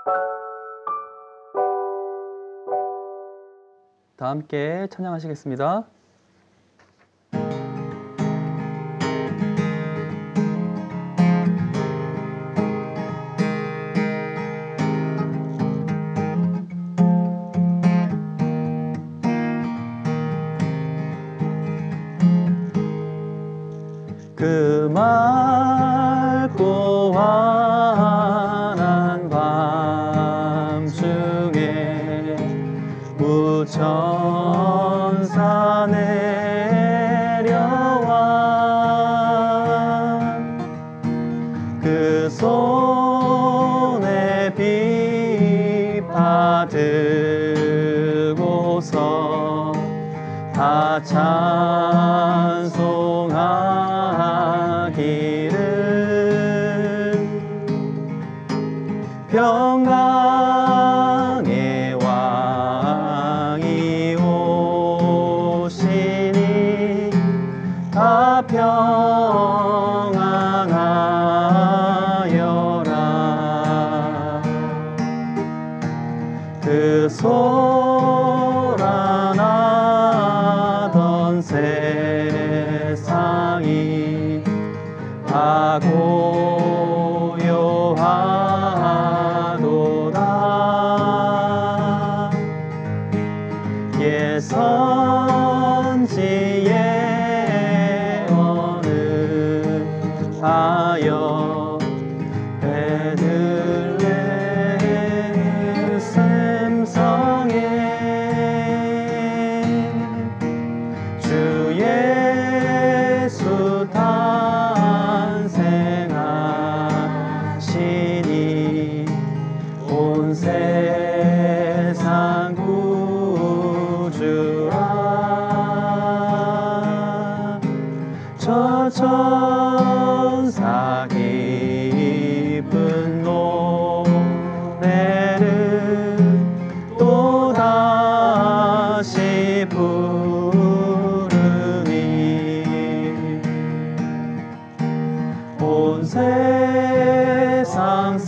다 함께 찬양하시겠습니다. 그 맑고 환한 밤중에 우천사 내려와 그 손에 비파 들고서 다 찬송하기를 평강의 왕이 오시니 다 평안하여라. 그 소란하던 세상이 다 고요하도다. 예선지에 언급하여 베들레헴 성에 주 예수 탄생하시니 온 세상 구주라. 저 천사 기쁜 노래를 또다시 부르니 온 세상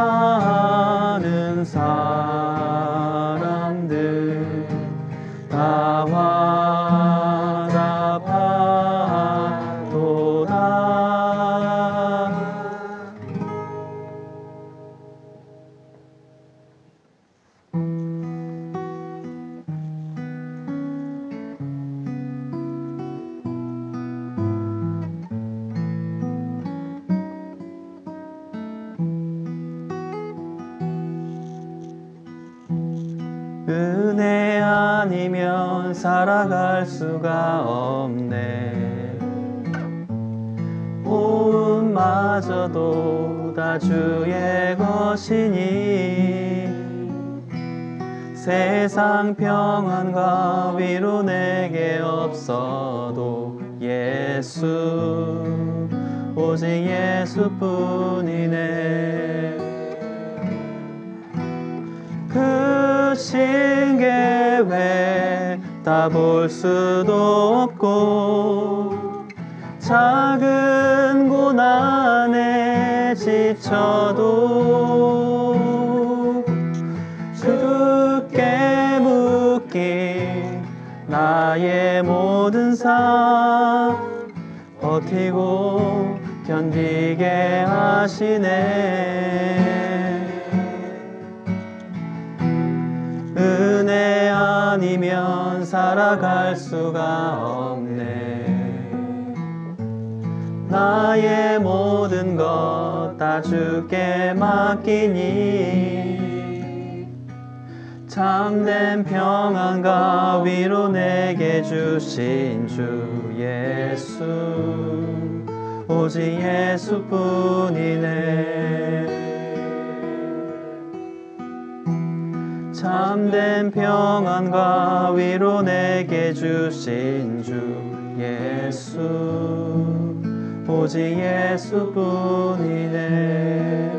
사는 사람들 다 화답하도다. 은혜 아니면 살아갈 수가 없네. 호흡마저도 다 주의 것이니 세상 평안과 위로 내게 없어도 예수 오직 예수뿐이네. 그 신계획 다 볼 수도 없고 작은 고난에 지쳐도 주께 묻기 나의 모든 삶 버티고 견디게 하시네. 은혜 아니면 살아갈 수가 없네. 나의 모든 것 다 주께 맡기니 참된 평안과 위로 내게 주신 주 예수 오직 예수뿐이네. 참된 평안과 위로 내게 주신 주 예수 오직 예수뿐이네.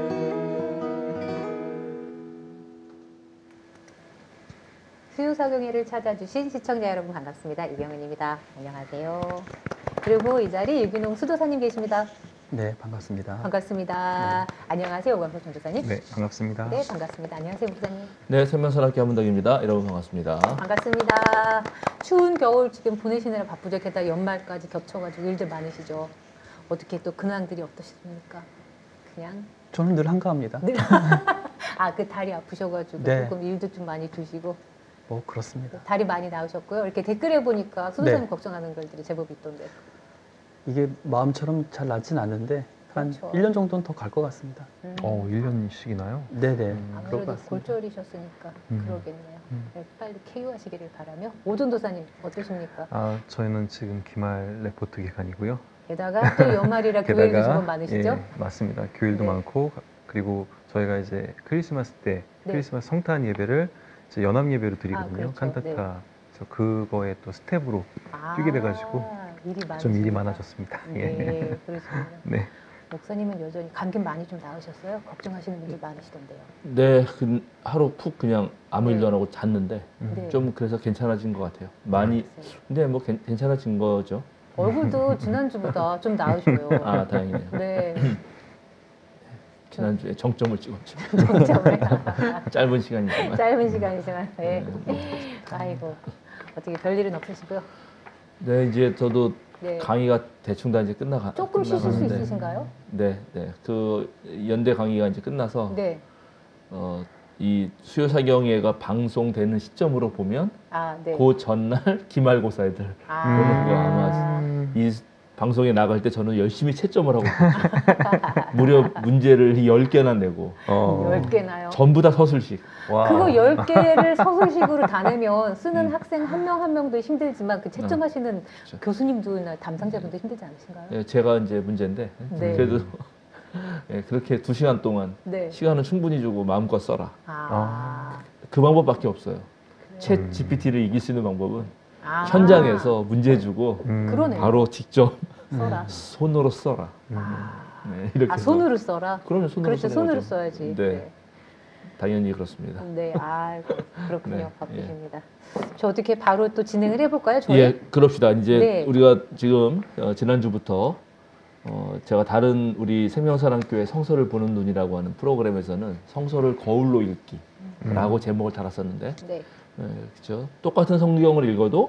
수요사경회를 찾아주신 시청자 여러분 반갑습니다. 이경은입니다. 안녕하세요. 그리고 이 자리 유균홍 수도사님 계십니다. 네, 반갑습니다. 반갑습니다. 안녕하세요, 오광석 전도사님. 네, 반갑습니다. 네, 반갑습니다. 안녕하세요, 목사님. 네, 생명사랑교회 한문덕입니다. 여러분 반갑습니다. 반갑습니다. 추운 겨울 지금 보내시느라 바쁘죠. 게다가 연말까지 겹쳐가지고 일들 많으시죠. 어떻게 또 근황들이 어떠십니까? 그냥 저는 늘 한가합니다. 늘 그 다리 아프셔가지고 네. 조금 일도 좀 많이 두시고 뭐 그렇습니다. 다리 많이 나으셨고요. 이렇게 댓글에 보니까 소도사님 걱정하는 글들이 제법 있던데. 이게 마음처럼 잘 낫진 않는데 한 그렇죠. 1년 정도는 더 갈 것 같습니다. 1년씩이나요? 네네. 그럴 아무래도 것 같습니다. 골절이셨으니까 음. 그러겠네요. 네, 빨리 쾌유하시기를 바라며. 오전도사님 어떠십니까? 저희는 지금 기말 레포트 기간이고요. 게다가 또 연말이라 교회일도 제법 많으시죠? 예, 맞습니다. 교일도 네. 많고 그리고 저희가 이제 크리스마스 때 네. 크리스마스 성탄 예배를 이제 연합 예배로 드리거든요. 그렇죠. 칸타타. 네. 그래서 그거에 또 스텝으로 뛰게 돼가지고 일이 좀 일이 많으시구나. 많아졌습니다. 예. 네, 그러시군요. 네. 목사님은 여전히 감기 많이 좀 나으셨어요? 걱정하시는 분들 많으시던데요. 네, 하루 푹 그냥 아무 일도 네. 안 하고 잤는데 네. 좀 그래서 괜찮아진 것 같아요. 많이, 글쎄요. 근데 뭐 괜찮아진 거죠. 얼굴도 지난주보다 좀 나으셔요. 아, 다행이네요. 네. 지난주에 정점을 찍었죠. 정점을. 짧은 시간이지만. 짧은 시간이지만. 네. 네. 아이고. 어떻게 별일은 없으시고요. 네, 이제 저도 네. 강의가 대충 다 이제 조금 쉬실 수 끝나가는데. 있으신가요? 네, 네. 그 연대 강의가 이제 끝나서 네. 이 수요사경회가 방송되는 시점으로 보면 네. 그 전날 기말고사 애들 보는 거 아마 이 방송에 나갈 때 저는 열심히 채점을 하고 무려 문제를 10개나 내고 10개나요? 전부 다 서술식. 와. 그거 10개를 서술식으로 다 내면 쓰는 학생 한 명 한 명도 힘들지만 그 채점하시는 그렇죠. 교수님들이나 담당자분들 힘들지 않으신가요? 예, 제가 이제 문제인데 네. 그래도 예, 그렇게 2시간 동안 네. 시간은 충분히 주고 마음껏 써라. 그 방법밖에 없어요. 챗 GPT를 이길 수 있는 방법은 현장에서 문제 주고 그러네요. 바로 직접 써라. 손으로 써라. 네, 이렇게 해서. 손으로 써라. 그러면 손으로 그렇죠. 쓰는 손으로 거죠. 써야지. 네. 당연히 그렇습니다. 네. 그렇군요. 네, 바쁘십니다. 저 어떻게 바로 또 진행을 해볼까요? 저희? 예, 그럽시다. 이제 네. 우리가 지금 지난주부터 제가 다른 우리 생명사랑교회 성서를 보는 눈이라고 하는 프로그램에서는 성서를 거울로 읽기라고 제목을 달았었는데, 네. 그렇죠. 똑같은 성경을 읽어도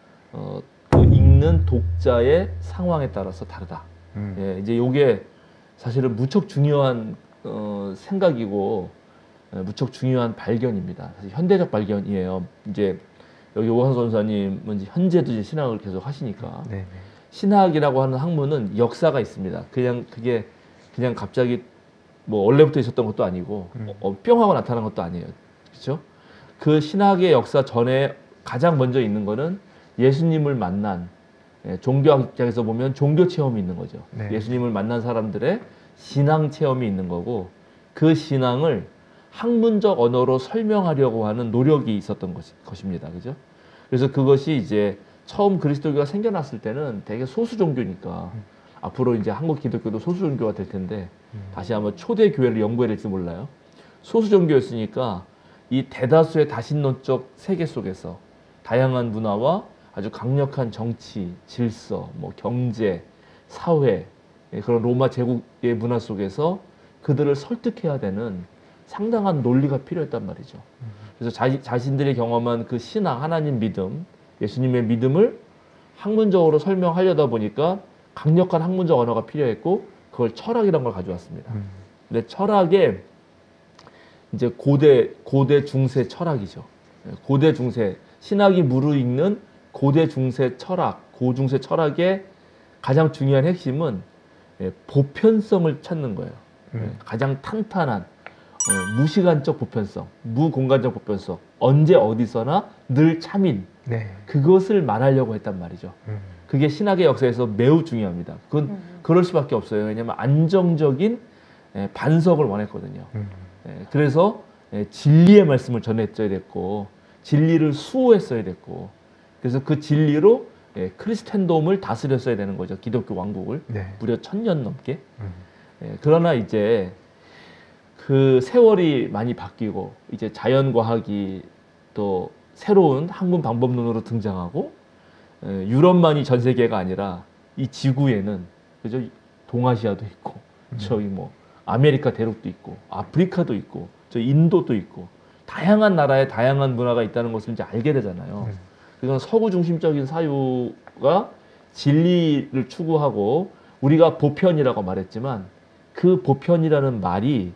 그 읽는 독자의 상황에 따라서 다르다. 예, 이제 이게 사실은 무척 중요한 생각이고 무척 중요한 발견입니다. 사실 현대적 발견이에요. 이제 여기 오한선 전사님은 이제 현재도 이제 신학을 계속 하시니까 네. 신학이라고 하는 학문은 역사가 있습니다. 그게 그냥 갑자기 뭐 원래부터 있었던 것도 아니고 뿅 하고 나타난 것도 아니에요. 그렇죠? 그 신학의 역사 전에 가장 먼저 있는 거는 예수님을 만난 종교학 입장에서 보면 종교 체험이 있는 거죠. 네. 예수님을 만난 사람들의 신앙 체험이 있는 거고 그 신앙을 학문적 언어로 설명하려고 하는 노력이 있었던 것입니다. 그죠? 그래서 그것이 이제 처음 그리스도교가 생겨났을 때는 되게 소수 종교니까 앞으로 이제 한국 기독교도 소수 종교가 될 텐데 다시 한번 초대 교회를 연구해야 될지 몰라요. 소수 종교였으니까 이 대다수의 다신론적 세계 속에서 다양한 문화와 아주 강력한 정치, 질서, 뭐 경제, 사회 그런 로마 제국의 문화 속에서 그들을 설득해야 되는 상당한 논리가 필요했단 말이죠. 그래서 자신들이 경험한 그 신앙, 하나님 믿음, 예수님의 믿음을 학문적으로 설명하려다 보니까 강력한 학문적 언어가 필요했고 그걸 철학이라는 걸 가져왔습니다. 근데 철학의 이제 고대 중세 철학이죠. 고대 중세 신학이 무르익는 고대 중세 철학, 고중세 철학의 가장 중요한 핵심은 보편성을 찾는 거예요. 가장 탄탄한 무시간적 보편성, 무공간적 보편성, 언제 어디서나 늘 참인 네. 그것을 말하려고 했단 말이죠. 그게 신학의 역사에서 매우 중요합니다. 그건 그럴 수밖에 없어요. 왜냐하면 안정적인 반석을 원했거든요. 그래서 진리의 말씀을 전했어야 됐고 진리를 수호했어야 됐고 그래서 그 진리로 크리스텐돔을 다스렸어야 되는 거죠. 기독교 왕국을 네. 무려 1000년 넘게. 그러나 이제 그 세월이 많이 바뀌고 이제 자연과학이 또 새로운 학문 방법론으로 등장하고 유럽만이 전 세계가 아니라 이 지구에는 그죠 동아시아도 있고, 저기 뭐 아메리카 대륙도 있고, 아프리카도 있고, 저 인도도 있고, 다양한 나라에 다양한 문화가 있다는 것을 이제 알게 되잖아요. 그건 서구 중심적인 사유가 진리를 추구하고 우리가 보편이라고 말했지만 그 보편이라는 말이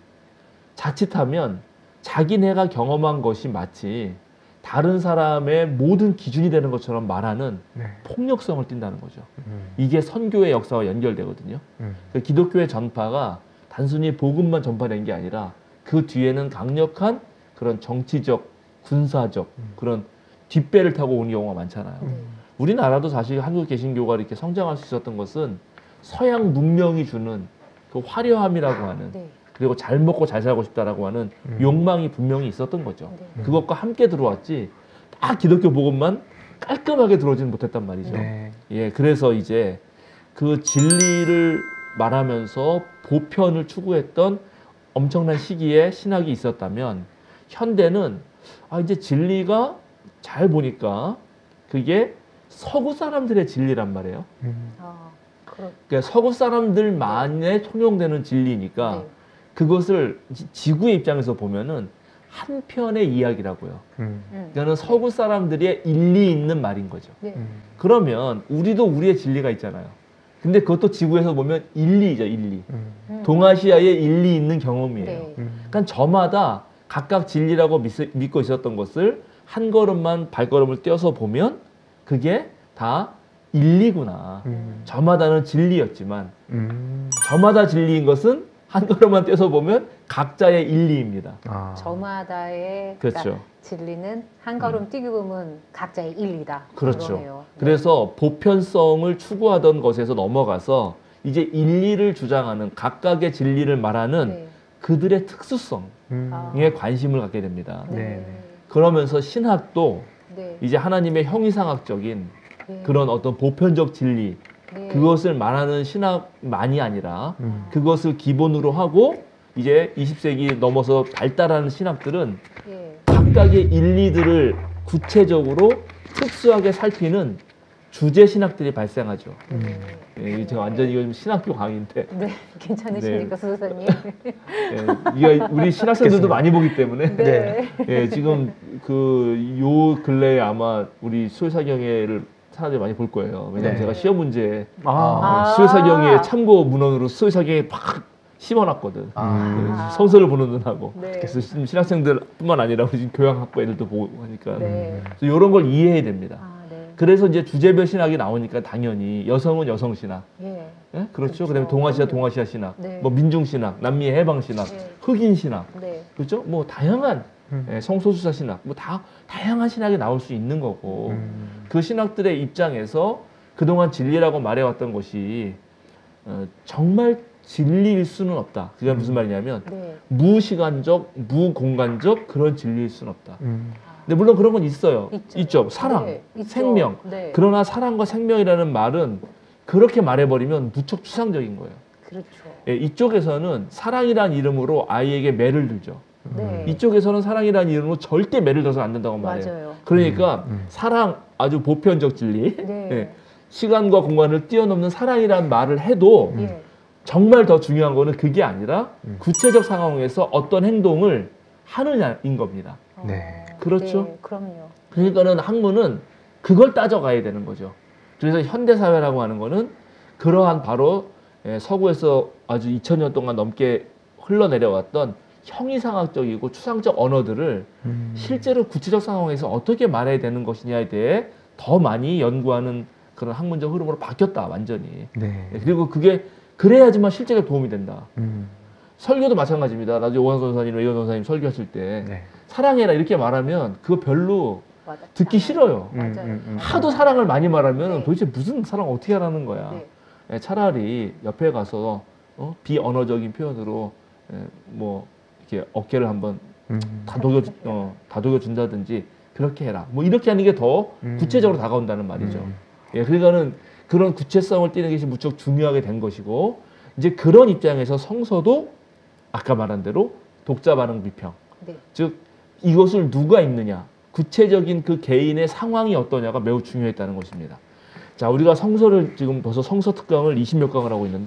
자칫하면 자기네가 경험한 것이 마치 다른 사람의 모든 기준이 되는 것처럼 말하는 네. 폭력성을 띈다는 거죠. 이게 선교의 역사와 연결되거든요. 그 기독교의 전파가 단순히 복음만 전파된 게 아니라 그 뒤에는 강력한 그런 정치적, 군사적 그런 뒷배를 타고 온 경우가 많잖아요. 우리나라도 사실 한국 개신교가 이렇게 성장할 수 있었던 것은 서양 문명이 주는 그 화려함이라고 하는 네. 그리고 잘 먹고 잘 살고 싶다라고 하는 욕망이 분명히 있었던 거죠. 네. 그것과 함께 들어왔지 다 기독교 복음만 깔끔하게 들어오지는 못했단 말이죠. 네. 예, 그래서 이제 그 진리를 말하면서 보편을 추구했던 엄청난 시기에 신학이 있었다면 현대는 이제 진리가 잘 보니까 그게 서구 사람들의 진리란 말이에요. 아, 그렇. 그러니까 서구 사람들만에 통용되는 진리니까 네. 그것을 지구의 입장에서 보면은 한편의 이야기라고요. 그러니까는 서구 사람들의 일리 있는 말인 거죠. 네. 그러면 우리도 우리의 진리가 있잖아요. 근데 그것도 지구에서 보면 일리죠, 일리. 동아시아의 일리 있는 경험이에요. 네. 그러니까 저마다 각각 진리라고 믿고 있었던 것을 한 걸음만 발걸음을 떼어서 보면 그게 다 일리구나. 저마다는 진리였지만 저마다 진리인 것은 한 걸음만 떼서 보면 각자의 일리입니다. 아. 저마다의 그렇죠. 그러니까 진리는 한 걸음 뛰기 보면 각자의 일리다. 그렇죠. 그러네요. 네. 그래서 보편성을 추구하던 것에서 넘어가서 이제 일리를 주장하는 각각의 진리를 말하는 네. 그들의 특수성에 아. 관심을 갖게 됩니다. 네. 네. 그러면서 신학도 네. 이제 하나님의 형이상학적인 네. 그런 어떤 보편적 진리 네. 그것을 말하는 신학만이 아니라 그것을 기본으로 하고 이제 20세기 넘어서 발달하는 신학들은 예. 각각의 일리들을 구체적으로 특수하게 살피는 주제 신학들이 발생하죠. 네. 예, 제가 완전히 이거 좀 신학교 강의인데 네. 괜찮으십니까, 수도사님? 예, 이게 우리 신학생들도 많이 보기 때문에 네. 예, 지금 요 근래에 아마 우리 수요사경회를 사람들이 많이 볼 거예요. 왜냐하면 네. 제가 시험 문제에 아. 수요사경회 참고 문헌으로 수요사경에 팍 심어놨거든. 아. 성서를 보는 눈하고. 네. 그래서 지금 신학생들뿐만 아니라 우리 지금 교양학과 애들도 보고 하니까 네. 이런 걸 이해해야 됩니다. 아, 네. 그래서 이제 주제별 신학이 나오니까 당연히 여성은 여성 신학, 예. 예? 그렇죠. 그렇죠. 그다음에 동아시아 신학, 네. 뭐 민중 신학, 남미 해방 신학, 네. 흑인 신학, 네. 그렇죠. 뭐 다양한 성소수자 신학, 뭐 다 다양한 신학이 나올 수 있는 거고 그 신학들의 입장에서 그동안 진리라고 말해왔던 것이 정말 진리일 수는 없다. 그게 무슨 말이냐면 네. 무시간적, 무공간적 그런 진리일 수는 없다. 근데 물론 그런 건 있어요. 있죠. 사랑, 네, 있죠. 생명. 네. 그러나 사랑과 생명이라는 말은 그렇게 말해버리면 무척 추상적인 거예요. 그렇죠. 예, 이쪽에서는 사랑이란 이름으로 아이에게 매를 들죠. 네. 이쪽에서는 사랑이란 이름으로 절대 매를 들어서 안 된다고 말해요. 맞아요. 그러니까 사랑 아주 보편적 진리, 네. 예, 시간과 공간을 뛰어넘는 사랑이란 말을 해도 예. 정말 더 중요한 거는 그게 아니라 구체적 상황에서 어떤 행동을 하느냐인 겁니다. 네. 그렇죠. 네, 그럼요. 그러니까는 학문은 그걸 따져가야 되는 거죠. 그래서 현대사회라고 하는 거는 그러한 바로 서구에서 아주 2000년 동안 넘게 흘러내려왔던 형이상학적이고 추상적 언어들을 실제로 구체적 상황에서 어떻게 말해야 되는 것이냐에 대해 더 많이 연구하는 그런 학문적 흐름으로 바뀌었다, 완전히. 네. 그리고 그게 그래야지만 실제적 도움이 된다. 설교도 마찬가지입니다. 나중에 오한선 선사님, 이원 선사님 설교하실 때 네. 사랑해라 이렇게 말하면 그거 별로 맞아. 듣기 싫어요. 맞아요. 하도 사랑을 많이 말하면 네. 도대체 무슨 사랑 어떻게 하라는 거야. 네. 예, 차라리 옆에 가서 비언어적인 표현으로 뭐 이렇게 어깨를 한번 다독여 준다든지 그렇게 해라. 뭐 이렇게 하는 게 더 구체적으로 다가온다는 말이죠. 예, 그러니까는 그런 구체성을 띠는 것이 무척 중요하게 된 것이고 이제 그런 입장에서 성서도 아까 말한 대로 독자 반응 비평. 네. 즉 이것을 누가 읽느냐, 구체적인 그 개인의 상황이 어떠냐가 매우 중요했다는 것입니다. 자, 우리가 성서를 지금 벌써 성서 특강을 20몇 강을 하고 있는데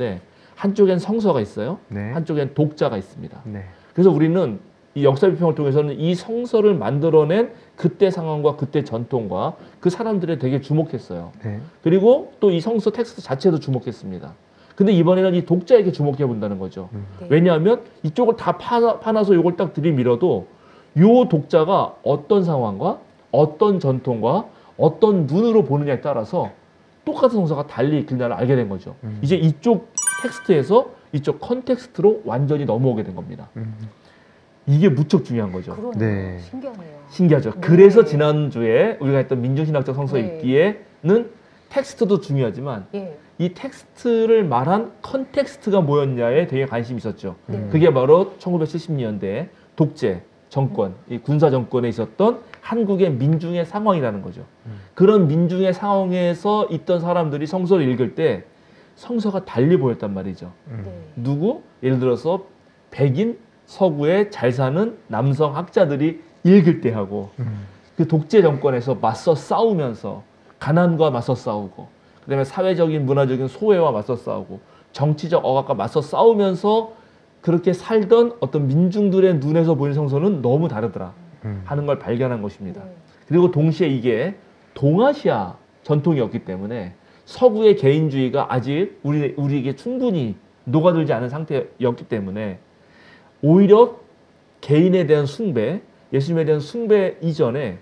한쪽엔 성서가 있어요. 네. 한쪽엔 독자가 있습니다. 네. 그래서 우리는 이 역사 비평을 통해서는 이 성서를 만들어낸 그때 상황과 그때 전통과 그 사람들에 되게 주목했어요. 네. 그리고 또 이 성서 텍스트 자체도 주목했습니다. 근데 이번에는 이 독자에게 주목해 본다는 거죠. 네. 왜냐하면 이쪽을 다 파놔서 이걸 딱 들이밀어도 요 독자가 어떤 상황과 어떤 전통과 어떤 눈으로 보느냐에 따라서 똑같은 성서가 달리 읽힌다는 알게 된 거죠. 이제 이쪽 텍스트에서 이쪽 컨텍스트로 완전히 넘어오게 된 겁니다. 이게 무척 중요한 거죠. 그러네요. 네. 신기하네요. 신기하죠. 네. 그래서 지난주에 우리가 했던 민중신학적 성서 네. 읽기에는 텍스트도 중요하지만 예. 이 텍스트를 말한 컨텍스트가 뭐였냐에 되게 관심이 있었죠. 네. 그게 바로 1970년대 독재 정권, 이 군사 정권에 있었던 한국의 민중의 상황이라는 거죠. 그런 민중의 상황에서 있던 사람들이 성서를 읽을 때 성서가 달리 보였단 말이죠. 네. 누구? 예를 들어서 백인 서구에 잘 사는 남성 학자들이 읽을 때 하고 그 독재 정권에서 맞서 싸우면서 가난과 맞서 싸우고 그다음에 사회적인 문화적인 소외와 맞서 싸우고 정치적 억압과 맞서 싸우면서 그렇게 살던 어떤 민중들의 눈에서 보이는 성서는 너무 다르더라 하는 걸 발견한 것입니다. 네. 그리고 동시에 이게 동아시아 전통이었기 때문에 서구의 개인주의가 아직 우리에게 충분히 녹아들지 않은 상태였기 때문에 오히려 개인에 대한 숭배, 예수님에 대한 숭배 이전에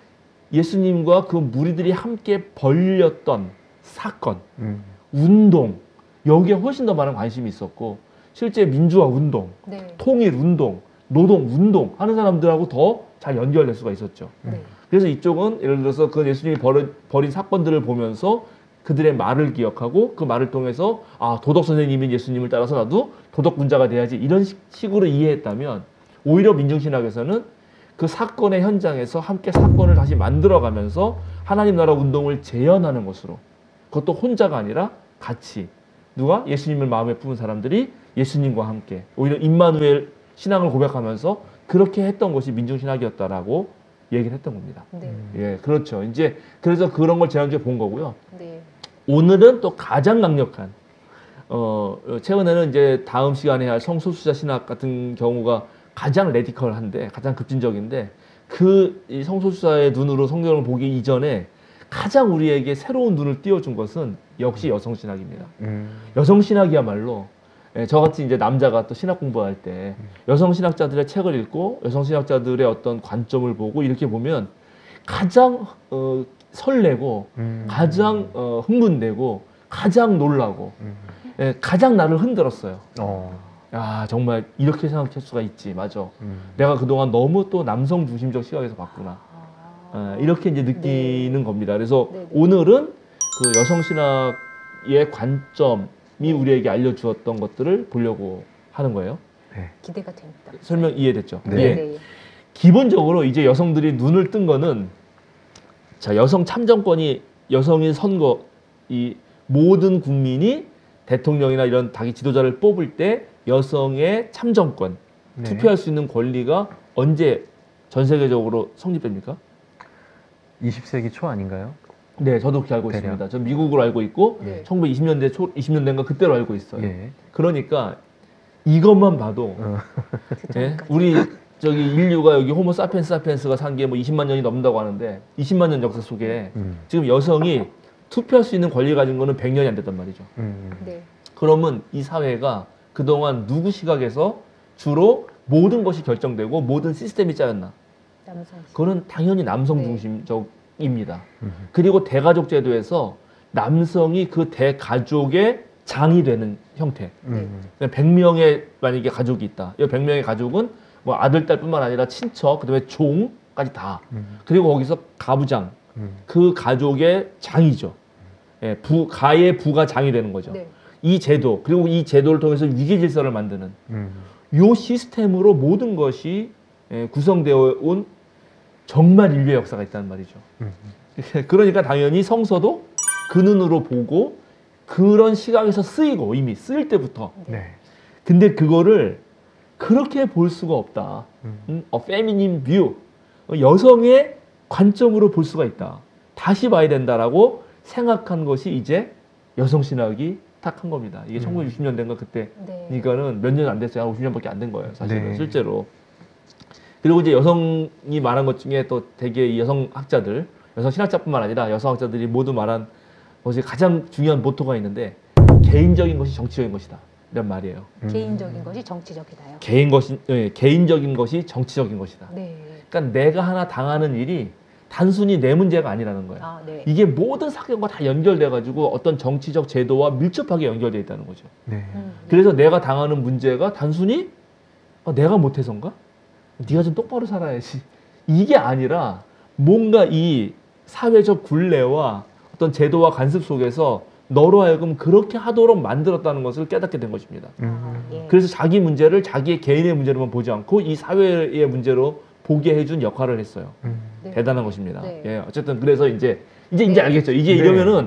예수님과 그 무리들이 함께 벌였던 사건, 운동, 여기에 훨씬 더 많은 관심이 있었고 실제 민주화 운동, 네. 통일 운동, 노동 운동 하는 사람들하고 더 잘 연결될 수가 있었죠. 네. 그래서 이쪽은 예를 들어서 그 예수님이 벌인 사건들을 보면서 그들의 말을 기억하고 그 말을 통해서 아 도덕 선생님인 예수님을 따라서 나도 도덕군자가 돼야지 이런 식으로 이해했다면 오히려 민중신학에서는 그 사건의 현장에서 함께 사건을 다시 만들어가면서 하나님 나라 운동을 재현하는 것으로 그것도 혼자가 아니라 같이 누가 예수님을 마음에 품은 사람들이 예수님과 함께 오히려 임마누엘 신앙을 고백하면서 그렇게 했던 것이 민중신학이었다라고 얘기를 했던 겁니다. 네. 예, 그렇죠. 이제 그래서 그런 걸 지난주에 본 거고요. 네. 오늘은 또 가장 강력한 최근에는 이제 다음 시간에 할 성소수자 신학 같은 경우가 가장 레디컬한데 가장 급진적인데 그 이 성소수자의 눈으로 성경을 보기 이전에 가장 우리에게 새로운 눈을 띄워준 것은 역시 여성신학입니다. 여성신학이야말로 저같이 이제 남자가 또 신학 공부할 때 여성신학자들의 책을 읽고 여성신학자들의 어떤 관점을 보고 이렇게 보면 가장 설레고 가장 흥분되고 가장 놀라고 가장 나를 흔들었어요. 야 정말 이렇게 생각할 수가 있지. 맞아. 내가 그동안 너무 또 남성 중심적 시각에서 봤구나. 이렇게 이제 느끼는 겁니다. 그래서 네네. 오늘은 그 여성신학의 관점이 우리에게 알려주었던 것들을 보려고 하는 거예요. 기대가 됩니다. 설명 이해됐죠? 네. 예. 네. 기본적으로 이제 여성들이 눈을 뜬 거는 자 여성 참정권이 여성인 선거 이 모든 국민이 대통령이나 이런 자기 지도자를 뽑을 때 여성의 참정권 네. 투표할 수 있는 권리가 언제 전 세계적으로 성립됩니까? 20세기 초 아닌가요? 네, 저도 그렇게 알고 대략. 있습니다. 전 미국으로 알고 있고 네. 1920년대 초 20년대인가 그때로 알고 있어요. 예. 그러니까 이것만 봐도 그 예? 전까지. 우리 저기 인류가 여기 호모 사피엔스가 산 게 뭐 20만 년이 넘는다고 하는데 20만 년 역사 속에 지금 여성이 투표할 수 있는 권리 가진 거는 100년이 안 됐단 말이죠. 네. 그러면 이 사회가 그동안 누구 시각에서 주로 모든 것이 결정되고 모든 시스템이 짜였나? 남성. 그거는 당연히 남성 네. 중심적입니다. 그리고 대가족 제도에서 남성이 그 대가족의 장이 되는 형태. 네. 100명의 만약에 가족이 있다. 이 100명의 가족은 뭐 아들, 딸뿐만 아니라 친척, 그다음에 종까지 다. 그리고 거기서 가부장, 그 가족의 장이죠. 예, 가의 부가 장이 되는 거죠. 네. 이 제도, 그리고 이 제도를 통해서 위계 질서를 만드는 요 시스템으로 모든 것이 구성되어 온 정말 인류의 역사가 있다는 말이죠. 그러니까 당연히 성서도 그 눈으로 보고 그런 시각에서 쓰이고 이미 쓰일 때부터. 네. 근데 그거를 그렇게 볼 수가 없다. feminine view. 여성의 관점으로 볼 수가 있다. 다시 봐야 된다라고 생각한 것이 이제 여성신학이 탁 한 겁니다. 이게 1960년대인가 그때. 네. 그러니까는 몇 년 안 됐어요. 한 50년밖에 안 된 거예요. 사실은 네. 실제로. 그리고 이제 여성이 말한 것 중에 또 되게 이 여성학자들, 여성 신학자뿐만 아니라 여성학자들이 모두 말한 것이 가장 중요한 모토가 있는데 개인적인 것이 정치적인 것이다. 이런 말이에요. 개인적인 것이 정치적이다요. 개인적인 것이 정치적인 것이다. 네. 그러니까 내가 하나 당하는 일이 단순히 내 문제가 아니라는 거예요. 아, 네. 이게 모든 사건과 다 연결돼 가지고 어떤 정치적 제도와 밀접하게 연결돼 있다는 거죠. 네. 그래서 내가 당하는 문제가 단순히 내가 못해서인가? 네가 좀 똑바로 살아야지. 이게 아니라 뭔가 이 사회적 굴레와 어떤 제도와 간섭 속에서 너로 하여금 그렇게 하도록 만들었다는 것을 깨닫게 된 것입니다. 아, 예. 그래서 자기 문제를 자기의 개인의 문제로만 보지 않고 이 사회의 문제로 보게 해준 역할을 했어요. 네. 대단한 것입니다. 네. 예, 어쨌든 그래서 이제 네. 알겠죠. 이제 네. 이러면은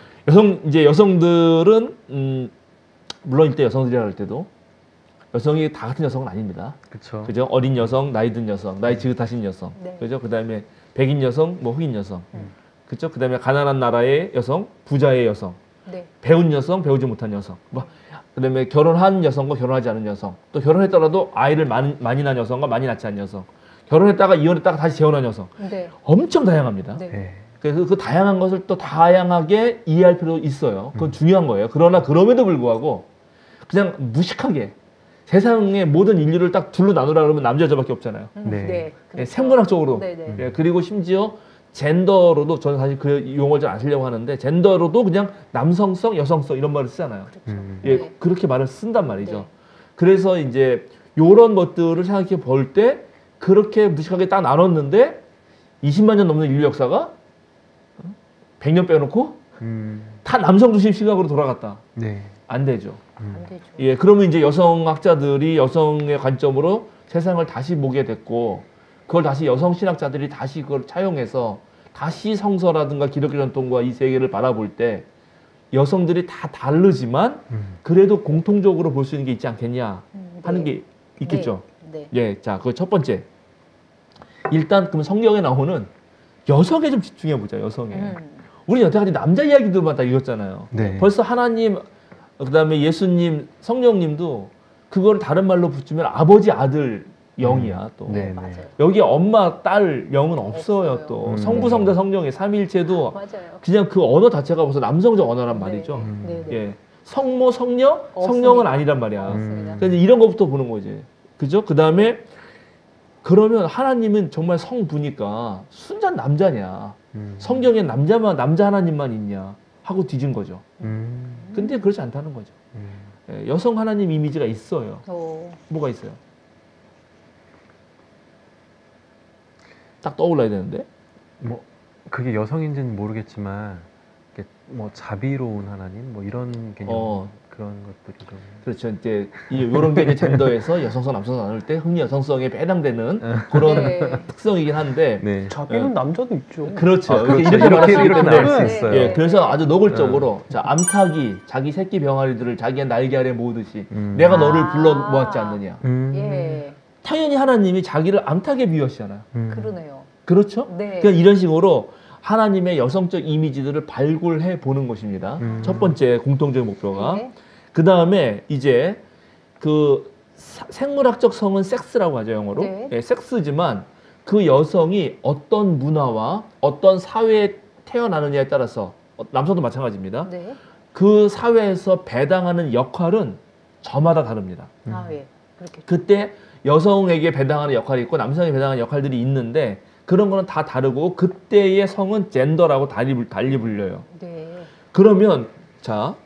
여성들은 물론 이때 여성들이라 할 때도 여성이 다 같은 여성은 아닙니다. 그렇죠. 그죠? 어린 여성, 나이 든 여성, 나이 지긋하신 여성, 네. 그죠? 그다음에 백인 여성, 뭐 흑인 여성, 그죠? 그다음에 가난한 나라의 여성, 부자의 여성, 네. 배운 여성, 배우지 못한 여성, 뭐 그다음에 결혼한 여성과 결혼하지 않은 여성, 또 결혼했더라도 아이를 많이 낳은 여성과 많이 낳지 않은 여성, 결혼했다가 이혼했다가 다시 재혼한 여성, 네. 엄청 다양합니다. 네. 네. 그래서 그 다양한 것을 또 다양하게 이해할 필요 있어요. 그건 중요한 거예요. 그러나 그럼에도 불구하고 그냥 무식하게 세상의 모든 인류를 딱 둘로 나누라 그러면 남자 여자밖에 없잖아요. 네. 예, 생물학적으로. 네, 네. 예, 그리고 심지어 젠더로도 저는 사실 그 용어를 잘 안 쓰려고 하는데 젠더로도 그냥 남성성, 여성성 이런 말을 쓰잖아요. 예, 네. 그렇게 말을 쓴단 말이죠. 네. 그래서 이제 요런 것들을 생각해 볼 때 그렇게 무식하게 딱 나눴는데 20만 년 넘는 인류 역사가 100년 빼놓고 다 남성 중심 시각으로 돌아갔다. 네. 안 되죠. 안 되죠. 예, 그러면 이제 여성학자들이 여성의 관점으로 세상을 다시 보게 됐고, 그걸 다시 여성 신학자들이 다시 그걸 차용해서 다시 성서라든가 기독교 전통과 이 세계를 바라볼 때 여성들이 다 다르지만 그래도 공통적으로 볼 수 있는 게 있지 않겠냐 하는 네. 게 있겠죠. 네. 예, 자, 그 첫 번째. 일단 그럼 성경에 나오는 여성에 좀 집중해 보자. 여성에. 우리 여태까지 남자 이야기들만 다 읽었잖아요. 네. 벌써 하나님, 그다음에 예수님, 성령님도 그걸 다른 말로 붙이면 아버지, 아들, 영이야 또. 네, 네. 맞아요. 여기 엄마, 딸, 영은 없어요, 없어요. 또. 성부, 성자, 성령의 삼위일체도 맞아요. 그냥 그 언어 자체가 벌써 남성적 언어란 말이죠. 네. 네. 예. 성모, 성령, 없습니다. 성령은 아니란 말이야. 맞습니다. 그래서 이런 것부터 보는 거지. 그죠? 그다음에 그러면 하나님은 정말 성부니까 순전 남자냐? 성경에 남자 하나님만 있냐? 하고 뒤진 거죠. 근데 그렇지 않다는 거죠. 예, 여성 하나님 이미지가 있어요. 뭐가 있어요? 딱 떠올라야 되는데. 뭐 그게 여성인지는 모르겠지만 이게 뭐 자비로운 하나님 뭐 이런 개념 그런 것들이 좀 그렇죠. 이제 이런 게 이제 젠더에서 여성성, 남성성 나눌 때 흔히 여성성에 해당되는 그런 네. 특성이긴 한데. 네. 자비는 남자도 있죠. 그렇죠. 그렇죠. 이렇게 말할 수 이렇게 있는데. 나올 수 있어요. 예, 그래서 아주 노골적으로 자 암탉이 자기 새끼 병아리들을 자기의 날개 아래 모으듯이 내가 너를 불러 모았지 않느냐. 예. 당연히 하나님이 자기를 암탉에 비유하시잖아요. 그러네요. 그렇죠? 네. 그러니까 이런 식으로 하나님의 여성적 이미지들을 발굴해 보는 것입니다. 첫 번째 공통적인 목표가. 네. 그 다음에 이제 그 생물학적 성은 섹스라고 하죠, 영어로. 네. 예, 섹스지만 그 여성이 어떤 문화와 어떤 사회에 태어나느냐에 따라서 남성도 마찬가지입니다. 네. 그 사회에서 배당하는 역할은 저마다 다릅니다. 아, 예. 그렇게. 그때 여성에게 배당하는 역할이 있고 남성에게 배당하는 역할들이 있는데 그런 거는 다 다르고 그때의 성은 젠더라고 달리 불려요. 네. 그러면 자,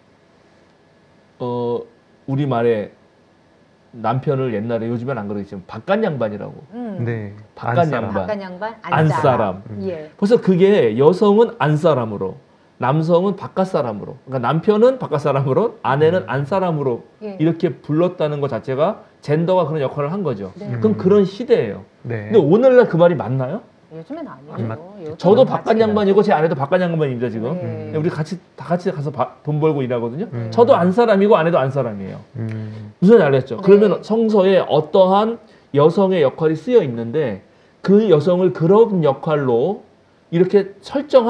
우리 말에 남편을 옛날에 요즘엔 안 그러겠지만 바깥 양반이라고. 네. 바깥 안사람. 양반. 바깥 양반 안사람. 예. 벌써 그게 여성은 안사람으로 남성은 바깥 사람으로, 그러니까 남편은 바깥 사람으로 아내는 안 사람으로 예. 이렇게 불렀다는 것 자체가 젠더가 그런 역할을 한 거죠. 네. 그럼 그런 시대예요. 네. 근데 오늘날 그 말이 맞나요? 요즘엔 아니죠. 안 맞- 요즘은 저도 같이 바깥 양반이고 제 아내도 바깥 양반입니다 지금. 네. 우리 다 같이 가서 돈 벌고 일하거든요. 음. 저도 안 사람이고 아내도 안 사람이에요. 무슨 말인지 알겠죠? 네. 그러면 성서에 어떠한 여성의 역할이 쓰여 있는데 그 여성을 그런 역할로 이렇게 설정한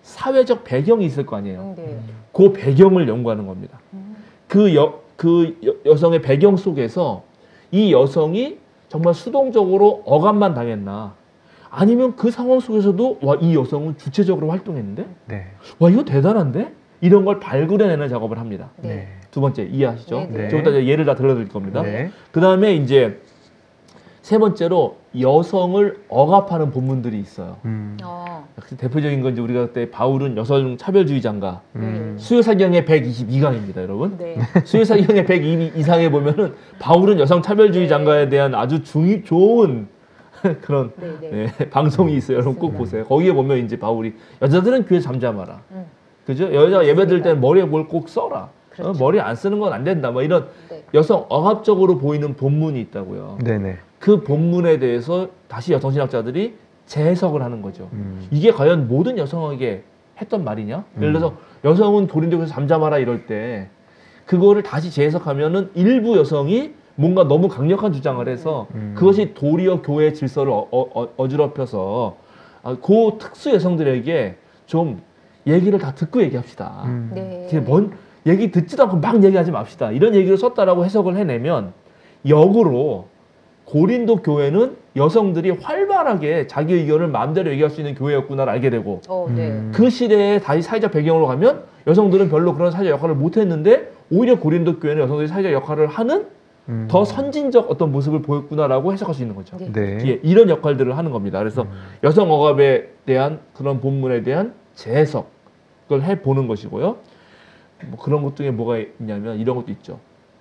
사회적 배경이 있을 거 아니에요. 네. 그 배경을 연구하는 겁니다. 그 여성의 배경 속에서 이 여성이 정말 수동적으로 억압만 당했나, 아니면 그 상황 속에서도 와, 이 여성은 주체적으로 활동했는데, 네. 와, 이거 대단한데? 이런 걸 발굴해내는 작업을 합니다. 네. 두 번째, 이해하시죠? 네, 네. 조금 이따 예를 다 들려드릴 겁니다. 네. 그 다음에 이제 세 번째로 여성을 억압하는 본문들이 있어요. 역시 대표적인 건 이제 우리가 그때 바울은 여성 차별주의자인가, 수요사경의 122강입니다, 여러분. 네. 수요사경의 102상에 보면은 바울은 여성 차별주의자인가에 대한 아주 좋은 그런 네, 네. 네, 방송이 있어요. 여러분 꼭 보세요. 거기에 보면 이제 바울이 여자들은 교회 잠잠하라. 그죠? 여자 예배 드릴 때는 머리에 뭘 꼭 써라. 그렇죠. 머리 안 쓰는 건 안 된다. 뭐 이런 네. 여성 억압적으로 보이는 본문이 있다고요. 네네. 그 본문에 대해서 다시 여성신학자들이 재해석을 하는 거죠. 이게 과연 모든 여성에게 했던 말이냐? 예를 들어서 여성은 고린도에서 잠잠하라 이럴 때 그거를 다시 재해석하면은 일부 여성이 뭔가 너무 강력한 주장을 해서 그것이 도리어 교회의 질서를 어지럽혀서 그 특수 여성들에게 좀 얘기를 다 듣고 얘기합시다. 네. 얘기 듣지도 않고 막 얘기하지 맙시다. 이런 얘기를 썼다라고 해석을 해내면 역으로 고린도 교회는 여성들이 활발하게 자기 의견을 마음대로 얘기할 수 있는 교회였구나를 알게 되고 네. 그 시대에 다시 사회적 배경으로 가면 여성들은 별로 그런 사회적 역할을 못했는데 오히려 고린도 교회는 여성들이 사회적 역할을 하는 더 선진적 어떤 모습을 보였구나라고 해석할 수 있는 거죠. 네. 네. 예, 이런 역할들을 하는 겁니다. 그래서 여성 억압에 대한 그런 본문에 대한 재해석을 해보는 것이고요. 뭐 그런 것 중에 뭐가 있냐면 이런 것도 있죠.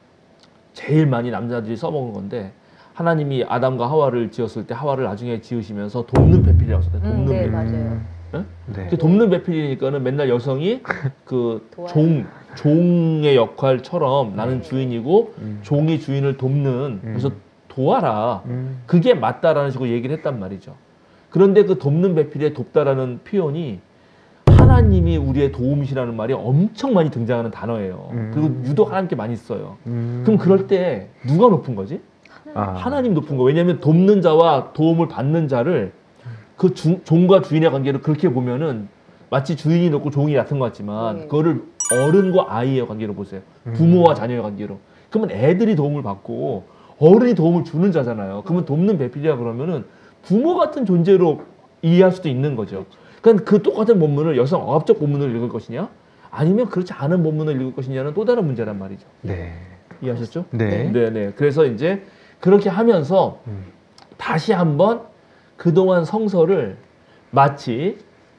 제일 많이 남자들이 써먹은 건데 하나님이 아담과 하와를 지었을 때 하와를 나중에 지으시면서 돕는 배필이라고 썼어요. 돕는 네, 배필. 맞아요. 네? 네. 그 돕는 배필이니까는 맨날 여성이 그 도와요. 종의 역할처럼 나는 네. 주인이고 종이 주인을 돕는 그래서 도와라. 그게 맞다라는 식으로 얘기를 했단 말이죠. 그런데 그 돕는 배필에 돕다라는 표현이 하나님이 우리의 도움이시라는 말이 엄청 많이 등장하는 단어예요. 그리고 유독 하나님께 많이 써요. 그럼 그럴 때 누가 높은 거지? 하나님 높은 거. 왜냐하면 돕는 자와 도움을 받는 자를 그 종과 주인의 관계를 그렇게 보면은 마치 주인이 높고 종이 얕은 것 같지만 네. 그거를 어른과 아이의 관계로 보세요. 부모와 자녀의 관계로. 그러면 애들이 도움을 받고 어른이 도움을 주는 자잖아요. 그러면 돕는 배필이라 그러면은 부모 같은 존재로 이해할 수도 있는 거죠. 그러니까 그 똑같은 본문을 여성 억압적 본문을 읽을 것이냐 아니면 그렇지 않은 본문을 읽을 것이냐는 또 다른 문제란 말이죠. 네. 이해하셨죠? 네. 네네. 그래서 이제 그렇게 하면서 다시 한번 그동안 성서를 마치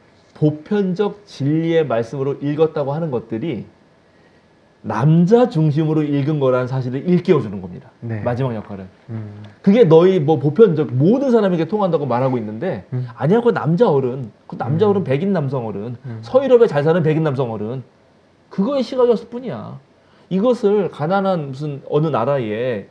보편적 진리의 말씀으로 읽었다고 하는 것들이 남자 중심으로 읽은 거라는 사실을 일깨워주는 겁니다. 네. 마지막 역할은. 그게 너희 뭐 보편적 모든 사람에게 통한다고 말하고 있는데 아니야, 그 남자 어른, 그 남자 어른 백인 남성 어른, 서유럽에 잘 사는 백인 남성 어른, 그거의 시각이었을 뿐이야. 이것을 가난한 무슨 어느 나라의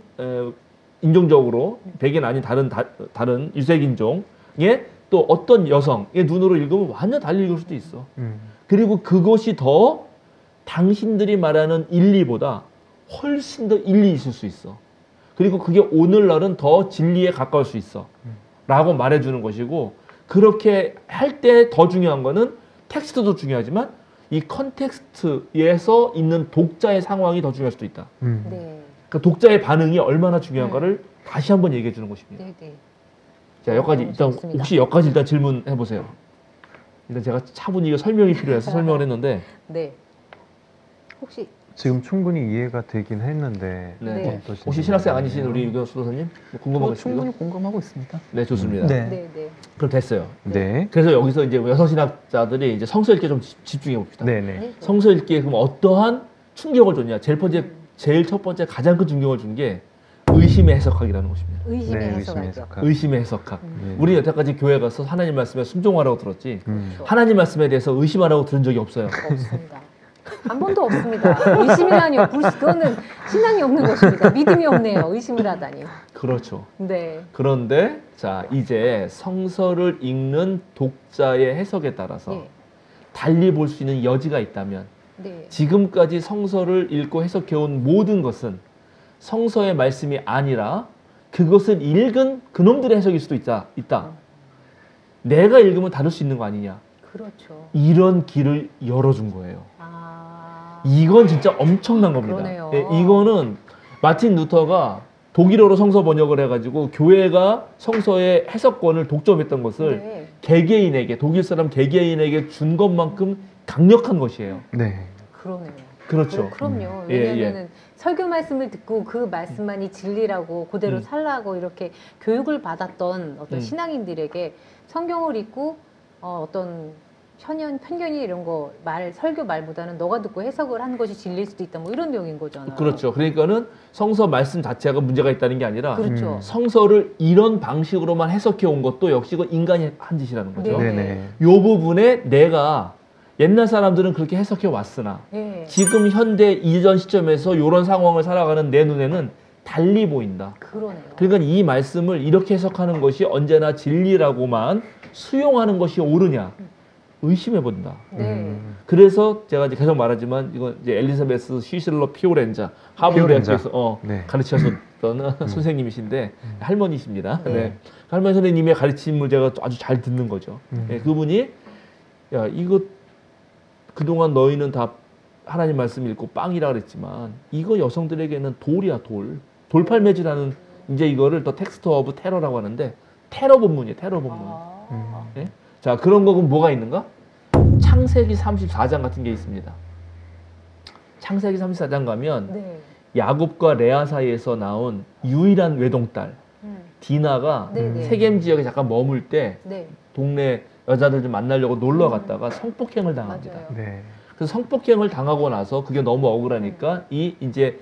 인종적으로 백인 아닌 다른 유색인종의 또 어떤 여성의 눈으로 읽으면 완전 달리 읽을 수도 있어. 그리고 그것이 더 당신들이 말하는 일리보다 훨씬 더 일리 있을 수 있어. 그리고 그게 오늘날은 더 진리에 가까울 수 있어. 라고 말해주는 것이고, 그렇게 할 때 더 중요한 거는 텍스트도 중요하지만 이 컨텍스트에서 있는 독자의 상황이 더 중요할 수도 있다. 네. 그러니까 독자의 반응이 얼마나 중요한가를 다시 한번 얘기해 주는 것입니다. 네, 네. 자, 여기까지 일단 좋습니다. 혹시 여기까지 일단 질문해 보세요. 일단 제가 차분히 이거 설명이 필요해서 설명을 했는데, 네. 혹시 지금 충분히 이해가 되긴 했는데 네. 네. 어떠신지 혹시 신학생 모르겠네요. 아니신 우리 유경 수도사님 궁금한 거 있습니까? 충분히 공감하고 있습니다. 네, 좋습니다. 네. 네, 네. 그럼 됐어요. 네. 그래서 여기서 이제 여성 신학자들이 이제 성서 읽기에 좀 집중해 봅시다. 네네. 네. 성서 읽기에 그럼 어떠한 충격을 줬냐? 제일 첫 번째 가장 큰 충격을 준 게 의심의 해석학이라는 것입니다. 의심의 네, 해석하죠. 해석학. 의심의 해석학. 네. 우리 여태까지 교회 가서 하나님 말씀에 순종하라고 들었지. 그렇죠. 하나님 말씀에 대해서 의심하라고 들은 적이 없어요. 없습니다. 한 번도 없습니다. 의심이라니요. 그거는 신앙이 없는 것입니다. 믿음이 없네요. 의심을 하다니. 그렇죠. 네. 그런데 자, 이제 성서를 읽는 독자의 해석에 따라서 네. 달리 볼 수 있는 여지가 있다면 네. 지금까지 성서를 읽고 해석해온 모든 것은 성서의 말씀이 아니라 그것을 읽은 그놈들의 해석일 수도 있다. 내가 읽으면 다를 수 있는 거 아니냐. 그렇죠. 이런 길을 열어준 거예요. 아. 이건 진짜 엄청난 겁니다. 그러네요. 예, 이거는 마틴 루터가 독일어로 성서 번역을 해가지고 교회가 성서의 해석권을 독점했던 것을 네. 개개인에게 독일 사람 개개인에게 준 것만큼 강력한 것이에요. 네. 그러네요. 그렇죠. 그럼요. 예, 왜냐하면 설교 말씀을 듣고 그 말씀만이 진리라고 그대로 살라고 이렇게 교육을 받았던 어떤 신앙인들에게 성경을 읽고 어떤 편견이 이런 거 설교 말보다는 너가 듣고 해석을 한 것이 진리일 수도 있다. 뭐 이런 내용인 거잖아요. 그렇죠. 그러니까는 성서 말씀 자체가 문제가 있다는 게 아니라 그렇죠. 성서를 이런 방식으로만 해석해 온 것도 역시 그 인간이 한 짓이라는 거죠. 네. 네네. 요 부분에 내가 옛날 사람들은 그렇게 해석해 왔으나 예. 지금 현대 이전 시점에서 이런 상황을 살아가는 내 눈에는 달리 보인다. 그러네요. 그러니까 이 말씀을 이렇게 해석하는 것이 언제나 진리라고만 수용하는 것이 옳으냐 의심해 본다. 네. 그래서 제가 이제 계속 말하지만 이건 이제 엘리자베스 시실러 피오렌자 하버드대학교에서 네. 가르치셨던 선생님이신데 할머니십니다. 네. 네. 할머니 선생님의 가르침을 제가 아주 잘 듣는 거죠. 네, 그분이 야 이거 그동안 너희는 다 하나님 말씀 읽고 빵이라 그랬지만 이거 여성들에게는 돌이야 돌. 돌팔매질하는 이제 이거를 더 텍스트 오브 테러라고 하는데 테러 본문이에요. 테러 본문. 네? 자 그런 거는 뭐가 있는가? 창세기 34장 같은 게 있습니다. 창세기 34장 가면 네. 야곱과 레아 사이에서 나온 유일한 외동딸 디나가 네네. 세겜 지역에 잠깐 머물 때 네. 동네 여자들 좀 만나려고 놀러 갔다가 성폭행을 당합니다. 맞아요. 네. 그래서 성폭행을 당하고 나서 그게 너무 억울하니까 이 이제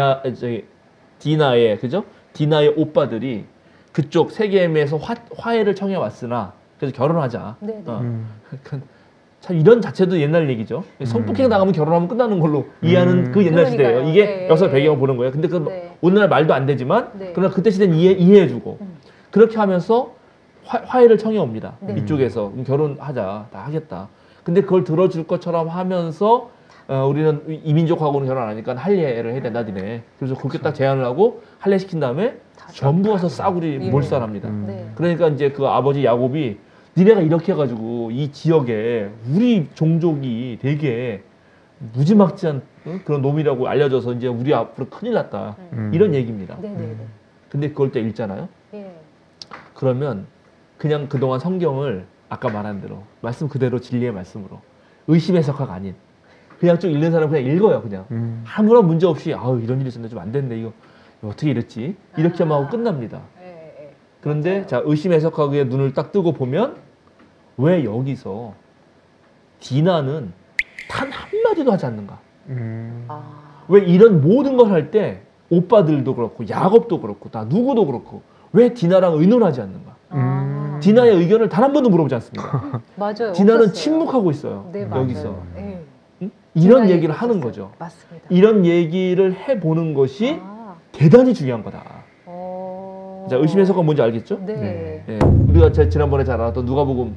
디나의 그죠? 디나의 오빠들이 그쪽 세겜에서 화해를 청해 왔으나 그래서 결혼하자. 네네. 그러니까 참 이런 자체도 옛날 얘기죠. 성폭행 당하면 결혼하면 끝나는 걸로 이해하는 그 옛날 시대예요. 그러니까요. 이게 네. 역사 배경을 보는 거예요. 근데 그 네. 오늘날 말도 안 되지만 네. 그러나 그때 시대는 이해해주고 그렇게 하면서 화해를 청해 옵니다. 네. 이쪽에서 그럼 결혼하자, 다 하겠다. 근데 그걸 들어줄 것처럼 하면서 우리는 이민족하고는 결혼 안 하니까 할례를 해야 된다, 니네. 그래서 그렇게 딱 제안을 하고 할례 시킨 다음에 전부 와서 싸구리 예. 몰살합니다. 네. 그러니까 이제 그 아버지 야곱이 니네가 이렇게 해가지고 이 지역에 우리 종족이 되게 무지막지한 그런 놈이라고 알려져서 이제 우리 앞으로 큰일 났다. 이런 얘기입니다. 네네네. 근데 그걸 또 읽잖아요. 예. 그러면 그냥 그동안 성경을 아까 말한 대로 말씀 그대로 진리의 말씀으로 의심 해석화가 아닌 그냥 쭉 읽는 사람 그냥 읽어요. 그냥 아무런 문제 없이 아우 이런 일이 있었는데 좀 안 됐네 이거 어떻게 이랬지 이렇게만 하고 끝납니다. 예. 그런데 맞아요. 자 의심 해석하기에 눈을 딱 뜨고 보면 왜 여기서 디나는 단 한마디도 하지 않는가? 아. 왜 이런 모든 걸 할 때 오빠들도 그렇고 야곱도 그렇고 다 누구도 그렇고 왜 디나랑 의논하지 않는가? 디나의 의견을 단 한 번도 물어보지 않습니다. 맞아요. 디나는 없었어요. 침묵하고 있어요. 네, 맞아요. 여기서 예. 응? 이런 디나 얘기를 하는 없었어요. 거죠. 맞습니다. 이런 얘기를 해보는 것이 아. 대단히 중요한 거다. 자 의심 해석은 뭔지 알겠죠? 네. 예, 우리가 지난번에 잘 알았던 누가복음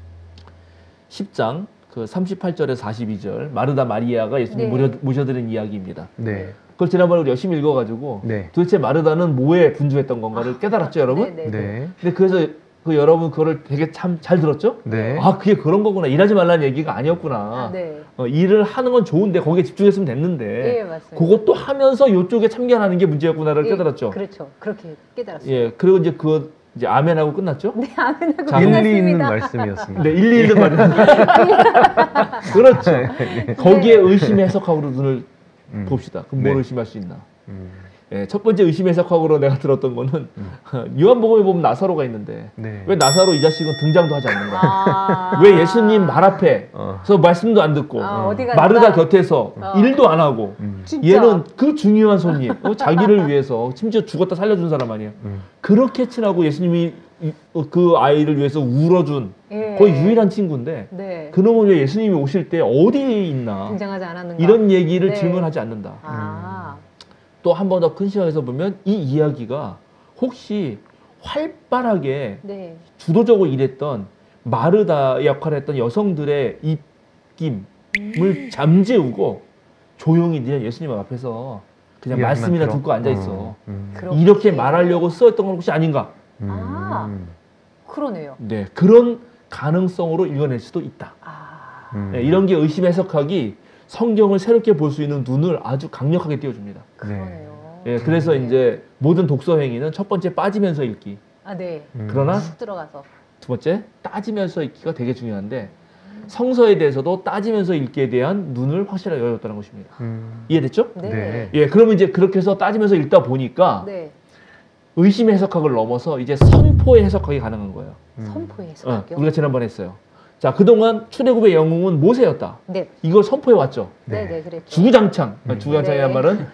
10장 그 38절에서 42절 마르다 마리아가 예수님 네. 모셔드린 이야기입니다. 네. 그걸 지난번에 우리 열심히 읽어가지고 네. 도대체 마르다는 뭐에 분주했던 건가를 깨달았죠, 여러분? 네. 네. 근데 그래서 여러분 그거를 되게 참 잘 들었죠? 네. 아 그게 그런 거구나. 일하지 말라는 얘기가 아니었구나. 아, 네. 일을 하는 건 좋은데 거기에 집중했으면 됐는데 예, 맞습니다. 그것도 하면서 이쪽에 참견하는 게 문제였구나를 예, 깨달았죠. 그렇죠. 그렇게 깨달았어요. 예, 그리고 이제 그 이제 아멘하고 끝났죠? 네, 아멘하고 자, 일리 있는 끝났습니다. 말씀이었습니다. 네, 일리 있는 말이에요. 그렇죠. 거기에 의심 해석학으로 눈을 봅시다. 그럼 뭘 네. 의심할 수 있나? 예, 첫 번째 의심 해석학으로 내가 들었던 거는 요한복음에 보면 나사로가 있는데 네. 왜 나사로 이 자식은 등장도 하지 않는가? 아. 왜 예수님 말 앞에서 말씀도 안 듣고 어디 갔나? 마르다 곁에서 일도 안 하고 진짜. 얘는 그 중요한 손님 자기를 위해서 심지어 죽었다 살려준 사람 아니에요. 그렇게 친하고 예수님이 그 아이를 위해서 울어준 예. 거의 유일한 친구인데 네. 그놈은 왜 예수님이 오실 때 어디에 있나 등장하지 않았는가? 이런 얘기를 네. 질문하지 않는다. 아. 또 한 번 더 큰 시각에서 보면 이 이야기가 혹시 활발하게 네. 주도적으로 일했던 마르다 역할을 했던 여성들의 입김을 잠재우고 조용히 니네 예수님 앞에서 그냥 이야기만 말씀이나 들어? 듣고 앉아 있어. 그렇게. 이렇게 말하려고 쓰였던 건 혹시 아닌가? 아. 그러네요. 네, 그런 가능성으로 읽어낼 수도 있다. 아, 네, 이런 게 의심 해석학이 성경을 새롭게 볼 수 있는 눈을 아주 강력하게 띄워줍니다. 그러네요. 예, 그래서 네. 이제 모든 독서 행위는 첫 번째 빠지면서 읽기, 아, 네. 그러나 쑥 들어가서. 두 번째 따지면서 읽기가 되게 중요한데 성서에 대해서도 따지면서 읽기에 대한 눈을 확실하게 열었다는 것입니다. 이해됐죠? 네. 네. 예, 그러면 이제 그렇게 해서 따지면서 읽다 보니까 네. 의심 해석학을 넘어서 이제 선포의 해석학이 가능한 거예요. 선포의 해석학이요? 우리가 지난번에 했어요. 자, 그동안 출애굽의 영웅은 모세였다. 네. 이걸 선포해 왔죠. 네, 네, 그랬죠. 주구장창. 주구장창이란 네. 말은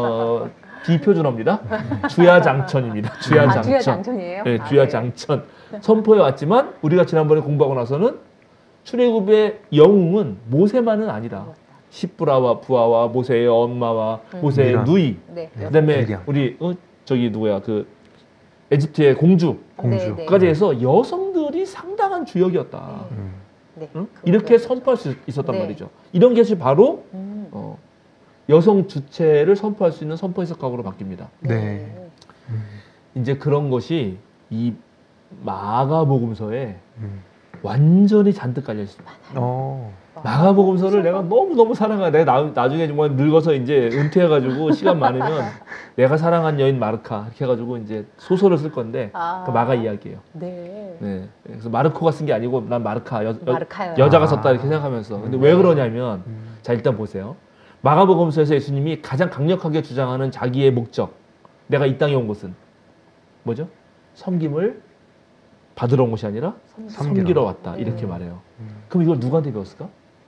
비표준어입니다. 주야장천입니다. 주야장천. 아, 주야장천이에요? 네, 아, 주야장천. 선포해 왔지만 우리가 지난번에 공부하고 나서는 출애굽의 영웅은 모세만은 아니다. 네. 시브라와 부하와 모세의 엄마와 모세의 미라. 누이. 네. 그다음에 미리암. 우리 저기 누구야 그 에집트의 공주까지 공주. 네, 네. 해서 여성들이 상당한 주역이었다. 네. 응? 그거죠. 이렇게 선포할 수 있었단 네. 말이죠. 이런 것이 바로 음. 여성 주체를 선포할 수 있는 선포 해석학으로 바뀝니다. 네. 이제 그런 것이 이 마가복음서에 완전히 잔뜩 깔려 있습니다. 마가복음서를 내가 너무 사랑해. 내가 나중에 정말 늙어서 이제 은퇴해가지고 시간 많으면 내가 사랑한 여인 마르카 이렇게 해가지고 이제 소설을 쓸 건데 아. 그 마가 이야기예요. 네. 네. 그래서 마르코가 쓴 게 아니고 난 마르카 마르카요. 여자가 썼다 이렇게 생각하면서. 근데 왜 그러냐면 자 일단 보세요. 마가복음서에서 예수님이 가장 강력하게 주장하는 자기의 목적, 내가 이 땅에 온 것은 뭐죠? 섬김을 받으러 온 것이 아니라 섬기러 왔다 이렇게 말해요. 그럼 이걸 누구한테 배웠을까?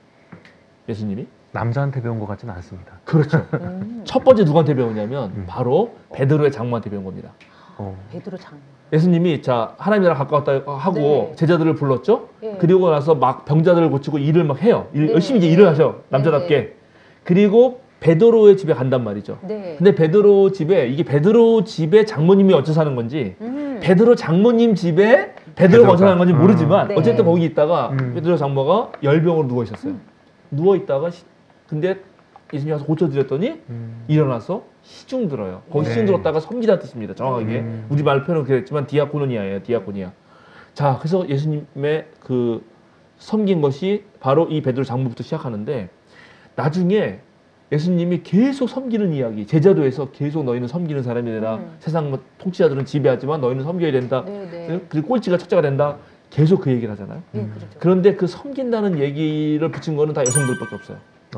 예수님이? 남자한테 배운 것 같지는 않습니다. 그렇죠. 첫 번째 누구한테 배우냐면 바로 베드로의 장모한테 배운 겁니다. 베드로 장모. 예수님이 자 하나님이랑 가까웠다 하고 네. 제자들을 불렀죠. 네. 그리고 나서 막 병자들을 고치고 일을 막 해요. 네. 열심히 이제 일을 하셔 남자답게. 네. 그리고 베드로의 집에 간단 말이죠. 네. 근데 베드로 집에 이게 베드로 집에 장모님이 어찌 사는 건지 베드로 장모님 집에 베드로가 어찌 사는 건지 모르지만 네. 어쨌든 거기 있다가 베드로 장모가 열병으로 누워 있었어요. 누워 있다가 근데 예수님이 와서 고쳐드렸더니 일어나서 시중 들어요. 거기 시중 들었다가 섬기다는 뜻입니다. 정확하게 우리 말 표현은 그랬지만 디아코노니아예요. 디아코니아. 자, 그래서 예수님의 그 섬긴 것이 바로 이 베드로 장모부터 시작하는데 나중에 예수님이 계속 섬기는 이야기, 제자도에서 계속 너희는 섬기는 사람이 되라. 세상 통치자들은 지배하지만 너희는 섬겨야 된다. 네, 네. 그리고 꼴찌가 첫째가 된다. 계속 그 얘기를 하잖아요. 네, 그렇죠. 그런데 그 섬긴다는 얘기를 붙인 거는 다 여성들밖에 없어요.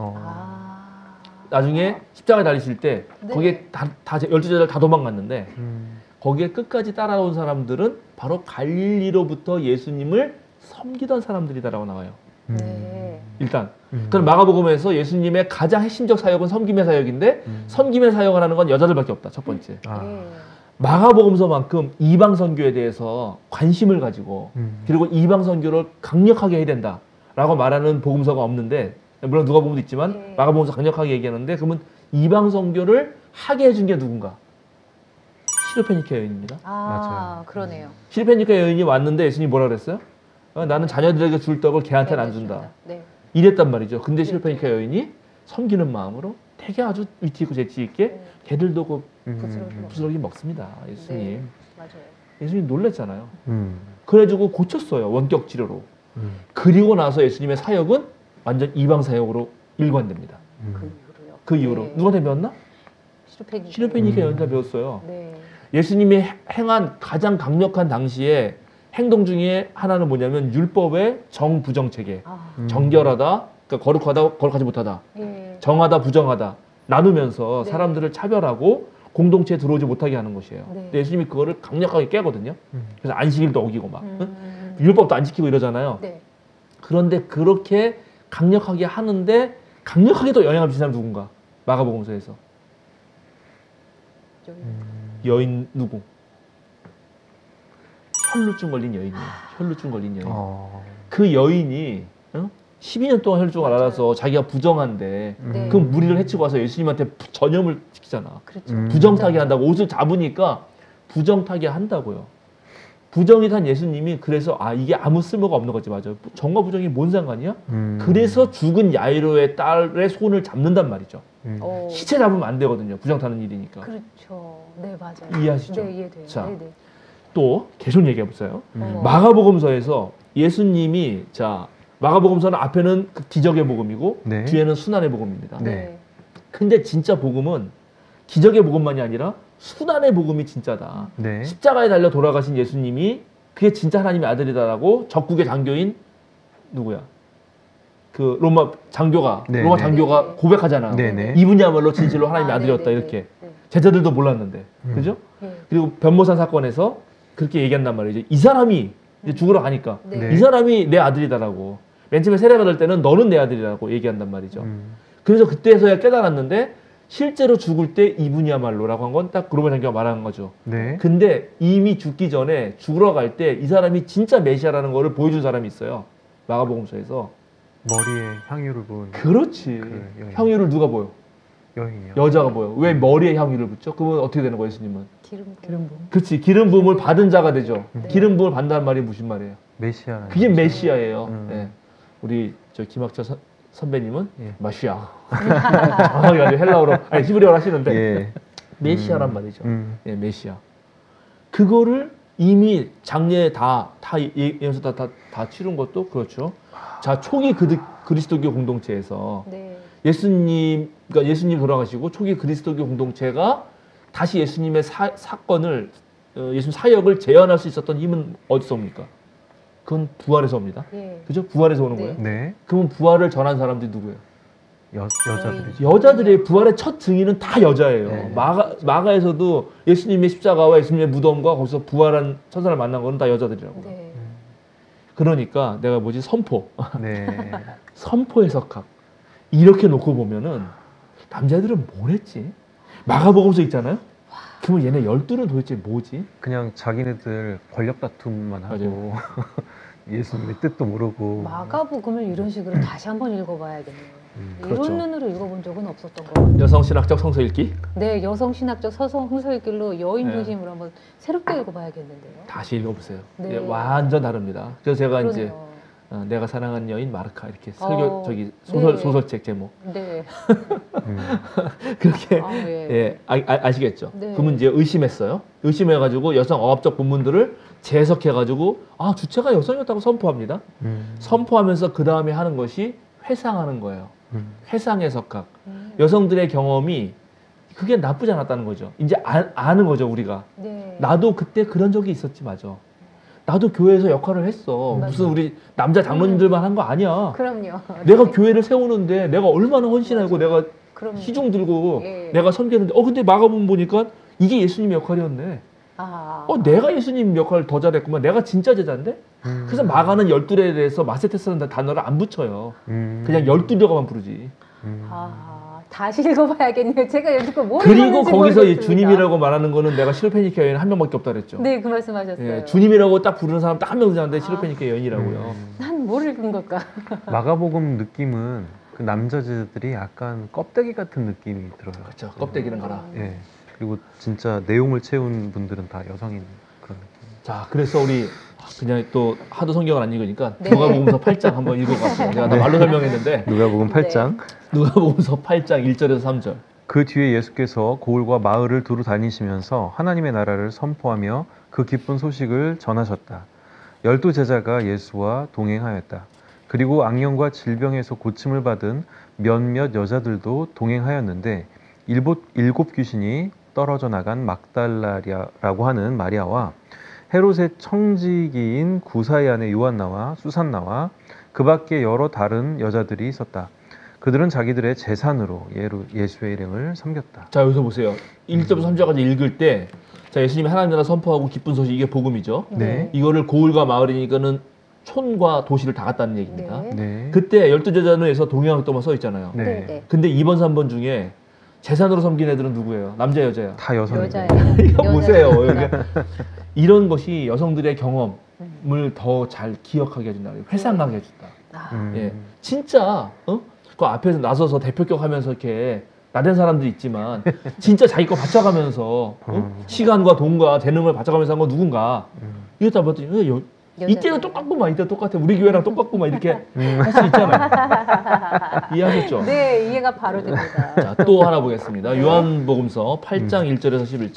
아. 나중에 십자가에 달리실 때 네. 거기에 다 12제자들 다 도망갔는데 거기에 끝까지 따라온 사람들은 바로 갈릴리로부터 예수님을 섬기던 사람들이다라고 나와요. 네. 일단 그럼 마가복음에서 예수님의 가장 핵심적 사역은 섬김의 사역인데 섬김의 사역을 하는 건 여자들밖에 없다. 첫 번째. 네. 마가복음서만큼 이방 선교에 대해서 관심을 가지고 그리고 이방 선교를 강력하게 해야 된다라고 말하는 복음서가 없는데 물론 누가복음도 있지만 네. 마가복음서 강력하게 얘기하는데 그러면 이방 선교를 하게 해준 게 누군가? 시르페니케 여인입니다. 아, 그러네요. 시르페니케 여인이 왔는데 예수님이 뭐라 그랬어요? 나는 자녀들에게 줄 떡을 걔한테는 안 준다. 네. 이랬단 말이죠. 근데 시르페니케 여인이 섬기는 마음으로 되게 아주 위트 있고 재치 있게 걔들도 그 부스러기 먹습니다. 예수님. 네. 맞아요. 예수님 놀랬잖아요. 그래가지고 고쳤어요. 원격 치료로. 그리고 나서 예수님의 사역은 완전 이방 사역으로 일관됩니다. 그 이후로요. 그 이후로 네. 누구한테 배웠나? 시르페니케 음. 여인한테 배웠어요. 네. 예수님이 행한 가장 강력한 당시에 행동 중에 하나는 뭐냐면 율법의 정부정 체계. 아. 정결하다, 그러니까 거룩하다, 거룩하지 못하다. 예. 정하다, 부정하다. 나누면서 네. 사람들을 차별하고 공동체에 들어오지 못하게 하는 것이에요. 네. 근데 예수님이 그거를 강력하게 깨거든요. 그래서 안식일도 어기고 막 음. 율법도 안 지키고 이러잖아요. 네. 그런데 그렇게 강력하게 하는데 강력하게 또 영향을 미친 사람 누군가? 마가복음서에서 저기. 여인 누구? 혈루증 걸린 여인이에요. 혈루증 걸린 여인. 그 여인이 12년 동안 혈루증을 앓아서 자기가 부정한데 네. 그 무리를 해치고 와서 예수님한테 전염을 시키잖아. 그렇죠. 부정타게 한다고 옷을 잡으니까 부정타게 한다고요. 부정이 단 예수님이 그래서 이게 아무 쓸모가 없는 거지. 맞아요. 정과 부정이 뭔 상관이야? 그래서 죽은 야이로의 딸의 손을 잡는단 말이죠. 어. 시체 잡으면 안 되거든요. 부정 타는 일이니까. 그렇죠. 네, 맞아요. 이해하시죠? 네, 이해돼요. 자. 네, 네. 또 계속 얘기해 보세요. 어머. 마가복음서에서 예수님이 자 마가복음서는 앞에는 그 기적의 복음이고 네. 뒤에는 순환의 복음입니다. 네. 근데 진짜 복음은 기적의 복음만이 아니라 순환의 복음이 진짜다. 네. 십자가에 달려 돌아가신 예수님이 그게 진짜 하나님의 아들이다라고 적국의 장교인 누구야? 그 로마 장교가 네, 로마 네. 장교가 고백하잖아요. 네, 네. 이분이야말로 진실로 하나님의 아, 아들이었다 네네네. 이렇게. 네. 제자들도 몰랐는데, 그죠? 네. 그리고 변모산 사건에서 그렇게 얘기한단 말이죠. 이 사람이 이제 죽으러 가니까 네. 이 사람이 내 아들이다라고. 맨 처음에 세례받을 때는 너는 내 아들이라고 얘기한단 말이죠. 그래서 그때서야 깨달았는데 실제로 죽을 때 이분이야말로라고 한 건 딱 로마 장교가 말한 거죠. 네. 근데 이미 죽기 전에 죽으러 갈 때 이 사람이 진짜 메시아라는 거를 보여준 사람이 있어요. 마가복음서에서. 머리에 향유를 부은 그렇지. 그 여인. 향유를 누가 보여? 여인이요. 여자가 보여. 왜 머리에 향유를 붓죠? 그러면 어떻게 되는 거예요, 예수님은? 기름 기름 부음. 그렇지. 기름 부음을 받은 자가 되죠. 네. 기름 부음을 받는다는 말이 무슨 말이에요? 메시아라는 그게 거죠. 메시아예요. 음. 예. 우리 저 김학철 선배님은 예. 마시아. 아, 아주 헬라어로 아니 히브리어로 하시는데 예. 메시아란 말이죠. 음. 예, 메시아. 그거를 이미 장례에 다 여기서 다 치른 것도 그렇죠. 자, 초기 그리스도교 공동체에서 네. 그러니까 예수님 돌아가시고 초기 그리스도교 공동체가 다시 예수님의 사건을 예수님 사역을 재현할 수 있었던 힘은 어디서 옵니까? 그건 부활에서 옵니다. 예. 그죠? 부활에서 오는 네. 거예요. 네. 그러면 부활을 전한 사람들이 누구예요? 여자들이죠. 여자들의 부활의 첫 증인은 다 여자예요. 네. 마가에서도 예수님의 십자가와 예수님의 무덤과 거기서 부활한 천사를 만난 거는 다 여자들이라고. 네. 그러니까 내가 선포. 네. 선포의 석학. 이렇게 놓고 보면은 남자들은 뭘 했지? 마가복음서 있잖아요. 그러면 얘네 12는 도대체 뭐지? 그냥 자기네들 권력 다툼만 하고 예수님의 뜻도 모르고 마가복음을 이런 식으로 다시 한번 읽어봐야겠네요. 이런 그렇죠. 눈으로 읽어본 적은 없었던 것 같아요. 여성신학적 성서 읽기 네, 여성신학적 서성 흥서일길로 여인 네. 중심으로 한번 새롭게 읽어봐야겠는데요. 다시 읽어보세요. 네. 예, 완전 다릅니다. 그래서 제가 이제 그러네요. 내가 사랑한 여인 마르카 이렇게 설교 네. 소설책 제목 네. 그렇게 아, 예. 예, 아시겠죠? 네. 그러면 이제 의심했어요. 의심해가지고 여성 어업적 본문들을 재해석해가지고 주체가 여성이었다고 선포합니다. 선포하면서 그 다음에 하는 것이 회상하는 거예요. 회상의 석학. 여성들의 경험이 그게 나쁘지 않았다는 거죠. 이제 아는 거죠, 우리가. 네. 나도 그때 그런 적이 있었지, 맞아. 나도 교회에서 역할을 했어. 맞아요. 무슨 우리 남자 장로님들만 한 거 아니야. 그럼요. 내가 교회를 세우는데 내가 얼마나 헌신하고 내가 그럼요. 시중 들고 예. 내가 섬기는데 근데 마가복음 보니까 이게 예수님의 역할이었네. 아. 내가 예수님 역할을 더 잘했구만. 내가 진짜 제자인데? 그래서 마가는 12에 대해서 마세테스라는 단어를 안 붙여요. 그냥 12려고만 부르지. 다시 읽어봐야겠네요. 제가 여기서 뭘 그리고 읽었는지 거기서 이 모르겠습니다. 주님이라고 말하는 거는 내가 시로페니케 여인 한 명밖에 없다 그랬죠. 네, 그 말씀하셨어요. 예, 주님이라고 딱 부르는 사람 딱 한 명 되는데 시로페니케 여인이라고요. 난 뭘 읽은 걸까? 마가복음 느낌은 그 남자들이 약간 껍데기 같은 느낌이 들어요. 그렇죠. 껍데기는 가라. 예. 그리고 진짜 내용을 채운 분들은 다 여성인 그런 느낌. 자, 그래서 우리 그냥 또 하도 성경을 안 읽으니까 네. 누가복음서 8장 한번 읽어봤어요. 내가 다 말로 설명했는데 누가복음 8장. 누가복음서 8장 1절에서 3절. 그 뒤에 예수께서 고을과 마을을 두루 다니시면서 하나님의 나라를 선포하며 그 기쁜 소식을 전하셨다. 12 제자가 예수와 동행하였다. 그리고 악령과 질병에서 고침을 받은 몇몇 여자들도 동행하였는데 일곱 귀신이 떨어져 나간 막달라라고 하는 마리아와 헤롯의 청지기인 구사의 아내 요한나와 수산나와 그 밖에 여러 다른 여자들이 있었다. 그들은 자기들의 재산으로 예수의 일행을 섬겼다. 자, 여기서 보세요. 1절부터 3절까지 읽을 때 자, 예수님이 하나님 나라 선포하고 기쁜 소식 이게 복음이죠. 네. 이거를 고을과 마을이니까는 촌과 도시를 다 갔다는 얘기입니다. 네. 네. 그때 12제자는에서 동행하겠다만 써 있잖아요. 네. 네, 네. 근데 2번, 3번 중에 재산으로 섬긴 애들은 누구예요? 남자, 여자야? 다 여성이에요. 여자예요. 이거 보세요. 여자예요. 그러니까 이런 것이 여성들의 경험을 더 잘 기억하게 해준다. 회상하게 해준다. 아, 예, 진짜 그 앞에서 나서서 대표격 하면서 이렇게 나댄 사람도 있지만 진짜 자기 거 바쳐가면서 시간과 돈과 재능을 바쳐가면서 한 건 누군가 이거 다 봤더니 이때는 똑같구만, 이때 똑같아, 우리 교회랑 똑같구만 이렇게 할 수 있잖아요. 이해하셨죠? 네, 이해가 바로 됩니다. 자, 또 하나 보겠습니다. 요한복음서 8장 1절에서 11절.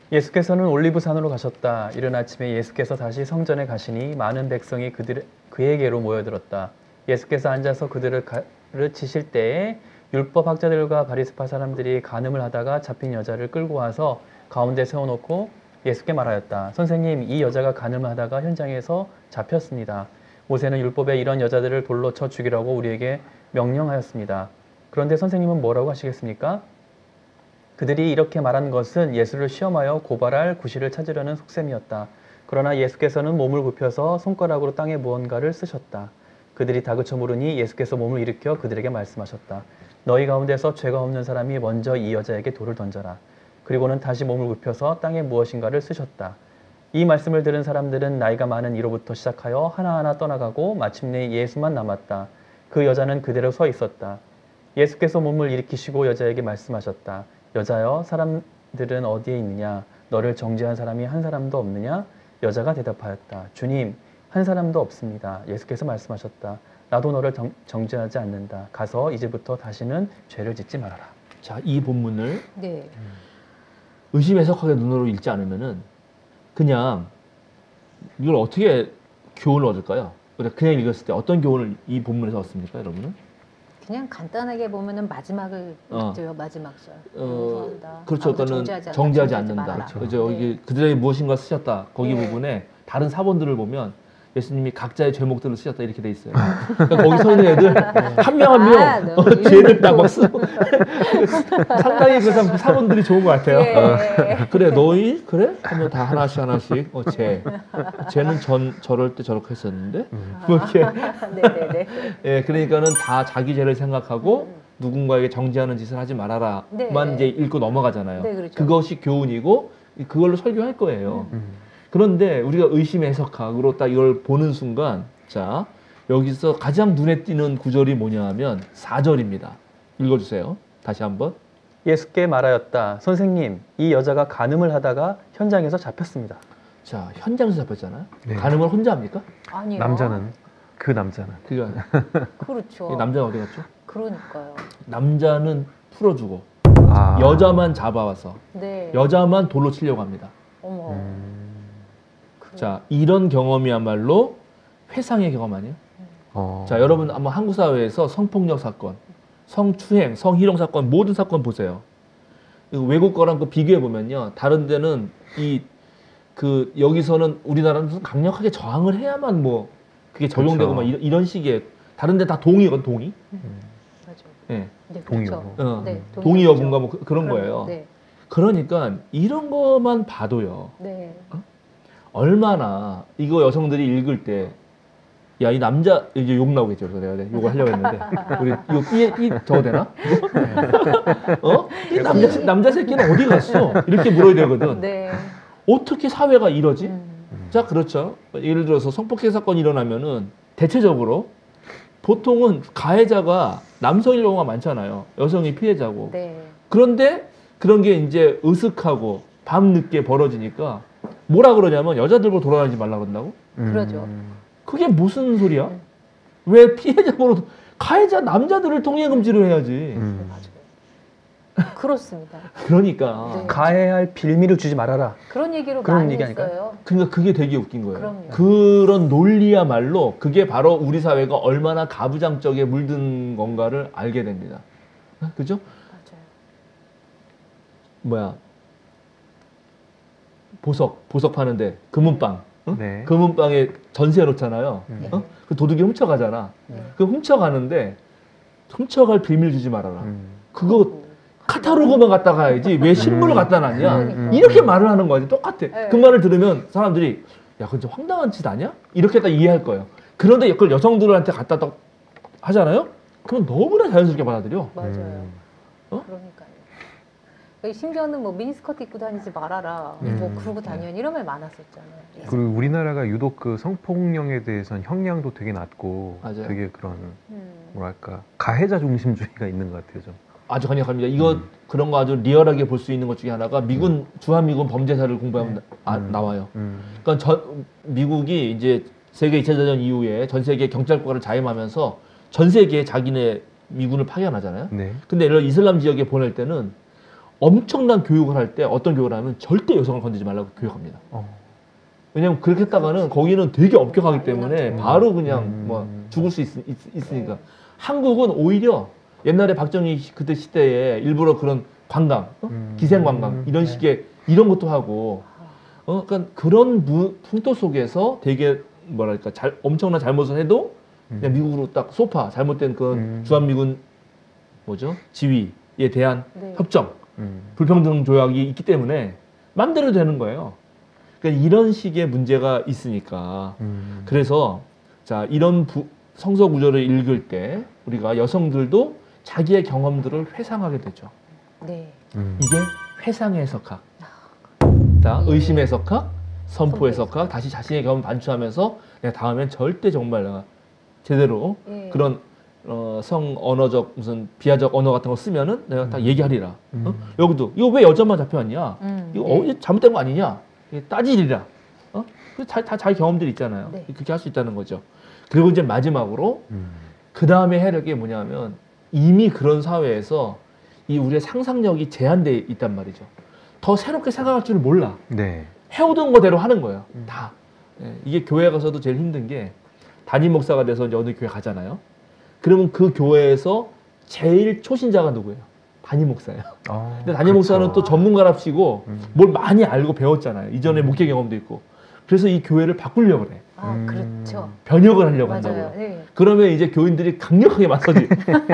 예수께서는 올리브산으로 가셨다. 이른 아침에 예수께서 다시 성전에 가시니 많은 백성이 그에게로 모여들었다. 예수께서 앉아서 그들을 가르치실 때에 율법 학자들과 바리새파 사람들이 간음을 하다가 잡힌 여자를 끌고 와서 가운데 세워놓고 예수께 말하였다. 선생님, 이 여자가 간음을 하다가 현장에서 잡혔습니다. 모세는 율법에 이런 여자들을 돌로 쳐 죽이라고 우리에게 명령하였습니다. 그런데 선생님은 뭐라고 하시겠습니까? 그들이 이렇게 말한 것은 예수를 시험하여 고발할 구실을 찾으려는 속셈이었다. 그러나 예수께서는 몸을 굽혀서 손가락으로 땅에 무언가를 쓰셨다. 그들이 다그쳐 물으니 예수께서 몸을 일으켜 그들에게 말씀하셨다. 너희 가운데서 죄가 없는 사람이 먼저 이 여자에게 돌을 던져라. 그리고는 다시 몸을 굽혀서 땅에 무엇인가를 쓰셨다. 이 말씀을 들은 사람들은 나이가 많은 이로부터 시작하여 하나하나 떠나가고 마침내 예수만 남았다. 그 여자는 그대로 서 있었다. 예수께서 몸을 일으키시고 여자에게 말씀하셨다. 여자여, 사람들은 어디에 있느냐? 너를 정죄한 사람이 한 사람도 없느냐? 여자가 대답하였다. 주님, 한 사람도 없습니다. 예수께서 말씀하셨다. 나도 너를 정죄하지 않는다. 가서 이제부터 다시는 죄를 짓지 말아라. 자, 이 본문을 네. 의심 해석하게 눈으로 읽지 않으면은 그냥 이걸 어떻게 교훈을 얻을까요? 그냥 읽었을 때 어떤 교훈을 이 본문에서 얻습니까, 여러분은? 그냥 간단하게 보면은 마지막을 읽죠. 마지막 절. 용서한다. 그렇죠. 아무도 그거는 정죄하지 않는다. 말아라. 그죠. 네. 이게 그들에게 무엇인가 쓰셨다. 거기 네. 부분에 다른 사본들을 보면 예수님이 각자의 죄목들을 쓰셨다 이렇게 돼 있어요. 그러니까 거기 서 있는 애들 한 명 한 명 죄를 딱 막 쓰고 상당히 그 사본들이 좋은 것 같아요. 예. 그래 너희 그래 하면 다 하나씩 쟤는 저럴 때 저렇게 했었는데 뭐 이렇게 네네네. 예 그러니까는 다 자기 죄를 생각하고 누군가에게 정죄하는 짓을 하지 말아라만 네. 이제 읽고 넘어가잖아요. 네, 그렇죠. 그것이 교훈이고 그걸로 설교할 거예요. 그런데 우리가 의심 해석학으로 딱 이걸 보는 순간 자 여기서 가장 눈에 띄는 구절이 뭐냐 하면 4절입니다. 읽어주세요. 다시 한번. 예수께 말하였다. 선생님, 이 여자가 간음을 하다가 현장에서 잡혔습니다. 자 현장에서 잡혔잖아요. 네. 간음을 혼자 합니까? 아니요. 남자는 그러니까 그렇죠. 이 남자가 어디 갔죠? 그러니까요. 남자는 풀어주고 아. 여자만 잡아와서 네. 여자만 돌로 치려고 합니다. 어머. 그래. 자 이런 경험이야말로 회상의 경험 아니에요? 자 여러분 한번 한국 사회에서 성폭력 사건, 성추행, 성희롱 사건 모든 사건 보세요. 외국 거랑 그 비교해 보면요, 다른 데는 여기서는 우리나라는 무슨 강력하게 저항을 해야만 뭐 그게 적용되고 막 그렇죠. 이런 식의 다른 데 다 동의건 동의? 맞아. 예. 네, 동의 그렇죠. 여부. 네, 동의 여부죠. 여부인가 뭐 그런 거예요. 네. 그러니까 이런 것만 봐도요. 네. 얼마나 이거 여성들이 읽을 때 야 이 남자 이제 욕 나오겠죠. 그래서 내가 욕을 하려고 했는데 우리 이거 이 저거 되나? 이 남자 새끼는 어디 갔어? 이렇게 물어야 되거든. 네. 어떻게 사회가 이러지? 자 그렇죠. 예를 들어서 성폭행 사건이 일어나면은 대체적으로 보통은 가해자가 남성일 경우가 많잖아요. 여성이 피해자고. 네. 그런데 그런 게 이제 으슥하고 밤늦게 벌어지니까 뭐라 그러냐면 여자들고 돌아다니지 말라 그런다고? 그러죠. 그게 무슨 소리야? 왜 피해자로 가해자 남자들을 통해 금지를 해야지. 맞아요. 그렇습니다. 그러니까 네. 가해할 빌미를 주지 말아라. 그런 얘기로 그런 많이 얘기 아닐까요? 했어요. 그러니까 그게 되게 웃긴 거예요. 그럼요. 그런 논리야말로 그게 바로 우리 사회가 얼마나 가부장적에 물든 건가를 알게 됩니다. 그죠? 맞아요. 뭐야? 보석 파는데 금은빵. 응? 네. 금은빵에 전세 놓잖아요. 네. 그 도둑이 훔쳐가잖아. 네. 그 훔쳐가는데 훔쳐갈 비밀 주지 말아라. 음. 그거 카탈로그만 갖다 가야지 왜 신문을 갖다 놨냐? 이렇게 말을 하는 거지. 똑같아. 네. 그 말을 들으면 사람들이 야, 그건 좀 황당한 짓 아니야? 이렇게 딱 이해할 거예요. 그런데 그걸 여성들한테 갖다 딱 하잖아요? 그럼 너무나 자연스럽게 받아들여. 맞아요. 그러니까요. 심지어는 뭐 미니스커트 입고 다니지 말아라. 뭐 그러고 다니는 이런 말 많았었잖아요. 그리고 우리나라가 유독 그 성폭력에 대해서는 형량도 되게 낮고 맞아요. 되게 그런 뭐랄까 가해자 중심주의가 있는 것 같아요. 좀. 아주 강력합니다. 이거 그런 거 아주 리얼하게 볼 수 있는 것 중에 하나가 주한미군 범죄사를 공부하면 나와요. 그러니까 미국이 이제 세계 2차 대전 이후에 전 세계 경찰국가를 자임하면서 전 세계에 자기네 미군을 파견하잖아요. 네. 근데 예를 들어 이슬람 지역에 보낼 때는 엄청난 교육을 할 때 어떤 교육을 하면 절대 여성을 건드리지 말라고 교육합니다. 왜냐면 그렇게 했다가는 거기는 되게 엄격하기 때문에 바로 그냥 뭐 죽을 수 있으니까. 한국은 오히려 옛날에 박정희 그때 시대에 일부러 그런 관광, 기생 관광 이런 식의 이런 것도 하고, 그러니까 그런 풍토 속에서 되게 뭐랄까 엄청난 잘못을 해도 그냥 미국으로 딱 소파 잘못된 그 주한미군 뭐죠 지위에 대한 네. 협정, 불평등 조약이 있기 때문에 맘대로 되는 거예요. 그러니까 이런 식의 문제가 있으니까 그래서 자 이런 성서 구절을 읽을 때 우리가 여성들도 자기의 경험들을 회상하게 되죠. 네. 이게 회상의 해석학. 자, 의심의 해석학, 선포의 해석학, 다시 자신의 경험을 반추하면서 내가 다음엔 절대 정말 내가 제대로 예. 그런 성 언어적 무슨 비하적 언어 같은 거 쓰면은 내가 딱 얘기하리라. 여기도 이거 왜 여자만 잡혀왔냐? 이거 잘못된 거 아니냐? 따지리라. 다 자기 경험들이 있잖아요. 네. 그렇게 할 수 있다는 거죠. 그리고 이제 마지막으로 그 다음에 해야 될 게 뭐냐면 이미 그런 사회에서 이 우리의 상상력이 제한돼 있단 말이죠. 더 새롭게 생각할 줄을 몰라. 네. 해오던 거대로 하는 거예요. 다. 예, 이게 교회 가서도 제일 힘든 게 담임 목사가 돼서 이제 어느 교회 가잖아요. 그러면 그 교회에서 제일 초신자가 누구예요? 담임 목사예요. 근데 담임 목사는 또 전문가랍시고 뭘 많이 알고 배웠잖아요. 이전에 목회 경험도 있고. 그래서 이 교회를 바꾸려고 그래. 그렇죠. 변혁을 하려고 맞아요. 한다고요. 네. 그러면 이제 교인들이 강력하게 맞서지.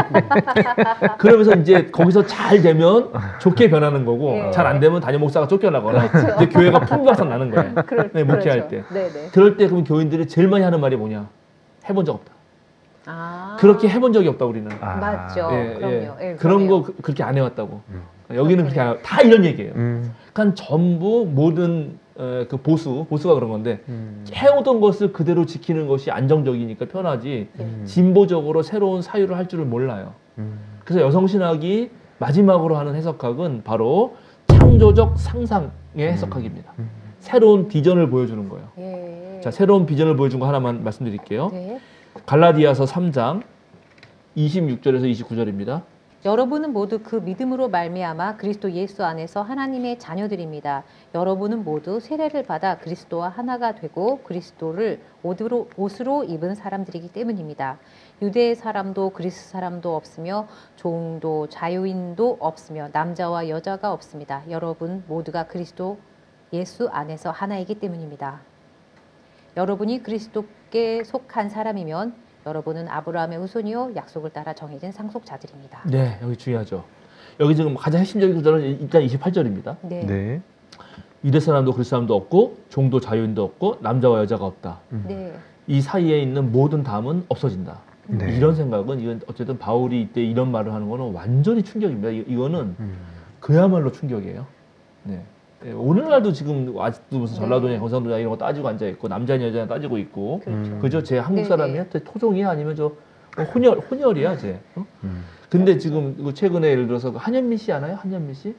그러면서 이제 거기서 잘 되면 좋게 변하는 거고, 예. 잘 안 되면 담임 목사가 쫓겨나거나, 그렇죠. 이제 교회가 풍부하선 나는 거예요. 네, 목회할 그렇죠. 때. 네네. 그럴 때 그럼 교인들이 제일 많이 하는 말이 뭐냐? 해본 적 없다. 아. 그렇게 해본 적이 없다, 우리는. 맞죠. 예, 그럼요. 예. 예, 그런 그럼요. 거 그렇게 안 해왔다고. 여기는 그렇게 안 해요. 다 이런 얘기예요. 그러니까 전부 모든 그 보수가 그런 건데 해오던 것을 그대로 지키는 것이 안정적이니까 편하지 진보적으로 새로운 사유를 할 줄을 몰라요. 그래서 여성신학이 마지막으로 하는 해석학은 바로 창조적 상상의 해석학입니다. 새로운 비전을 보여주는 거예요. 예. 자, 새로운 비전을 보여준 거 하나만 말씀드릴게요. 네. 갈라디아서 3장 26절에서 29절입니다. 여러분은 모두 그 믿음으로 말미암아 그리스도 예수 안에서 하나님의 자녀들입니다. 여러분은 모두 세례를 받아 그리스도와 하나가 되고 그리스도를 옷으로 입은 사람들이기 때문입니다. 유대의 사람도 그리스 사람도 없으며 종도 자유인도 없으며 남자와 여자가 없습니다. 여러분 모두가 그리스도 예수 안에서 하나이기 때문입니다. 여러분이 그리스도께 속한 사람이면 여러분은 아브라함의 후손이요 약속을 따라 정해진 상속자들입니다. 네, 여기 중요하죠. 여기 지금 가장 핵심적인 구절은 일단 28절입니다. 네. 네. 유대 사람도 그리스 사람도 없고 종도 자유인도 없고 남자와 여자가 없다. 네. 이 사이에 있는 모든 담은 없어진다. 네. 이런 생각은 이건 어쨌든 바울이 이때 이런 말을 하는 거는 완전히 충격입니다. 이거는 그야말로 충격이에요. 네. 네, 오늘날도 지금 아직도 무슨 전라도냐 경상도냐 이런 거 따지고 앉아 있고 남자냐 여자냐 따지고 있고 그렇죠. 그죠? 제 한국 네, 사람이야? 토종이야? 아니면 저 혼혈이야? 쟤? 근데 지금 최근에 예를 들어서 한현미 씨 아나요? 한현미 씨?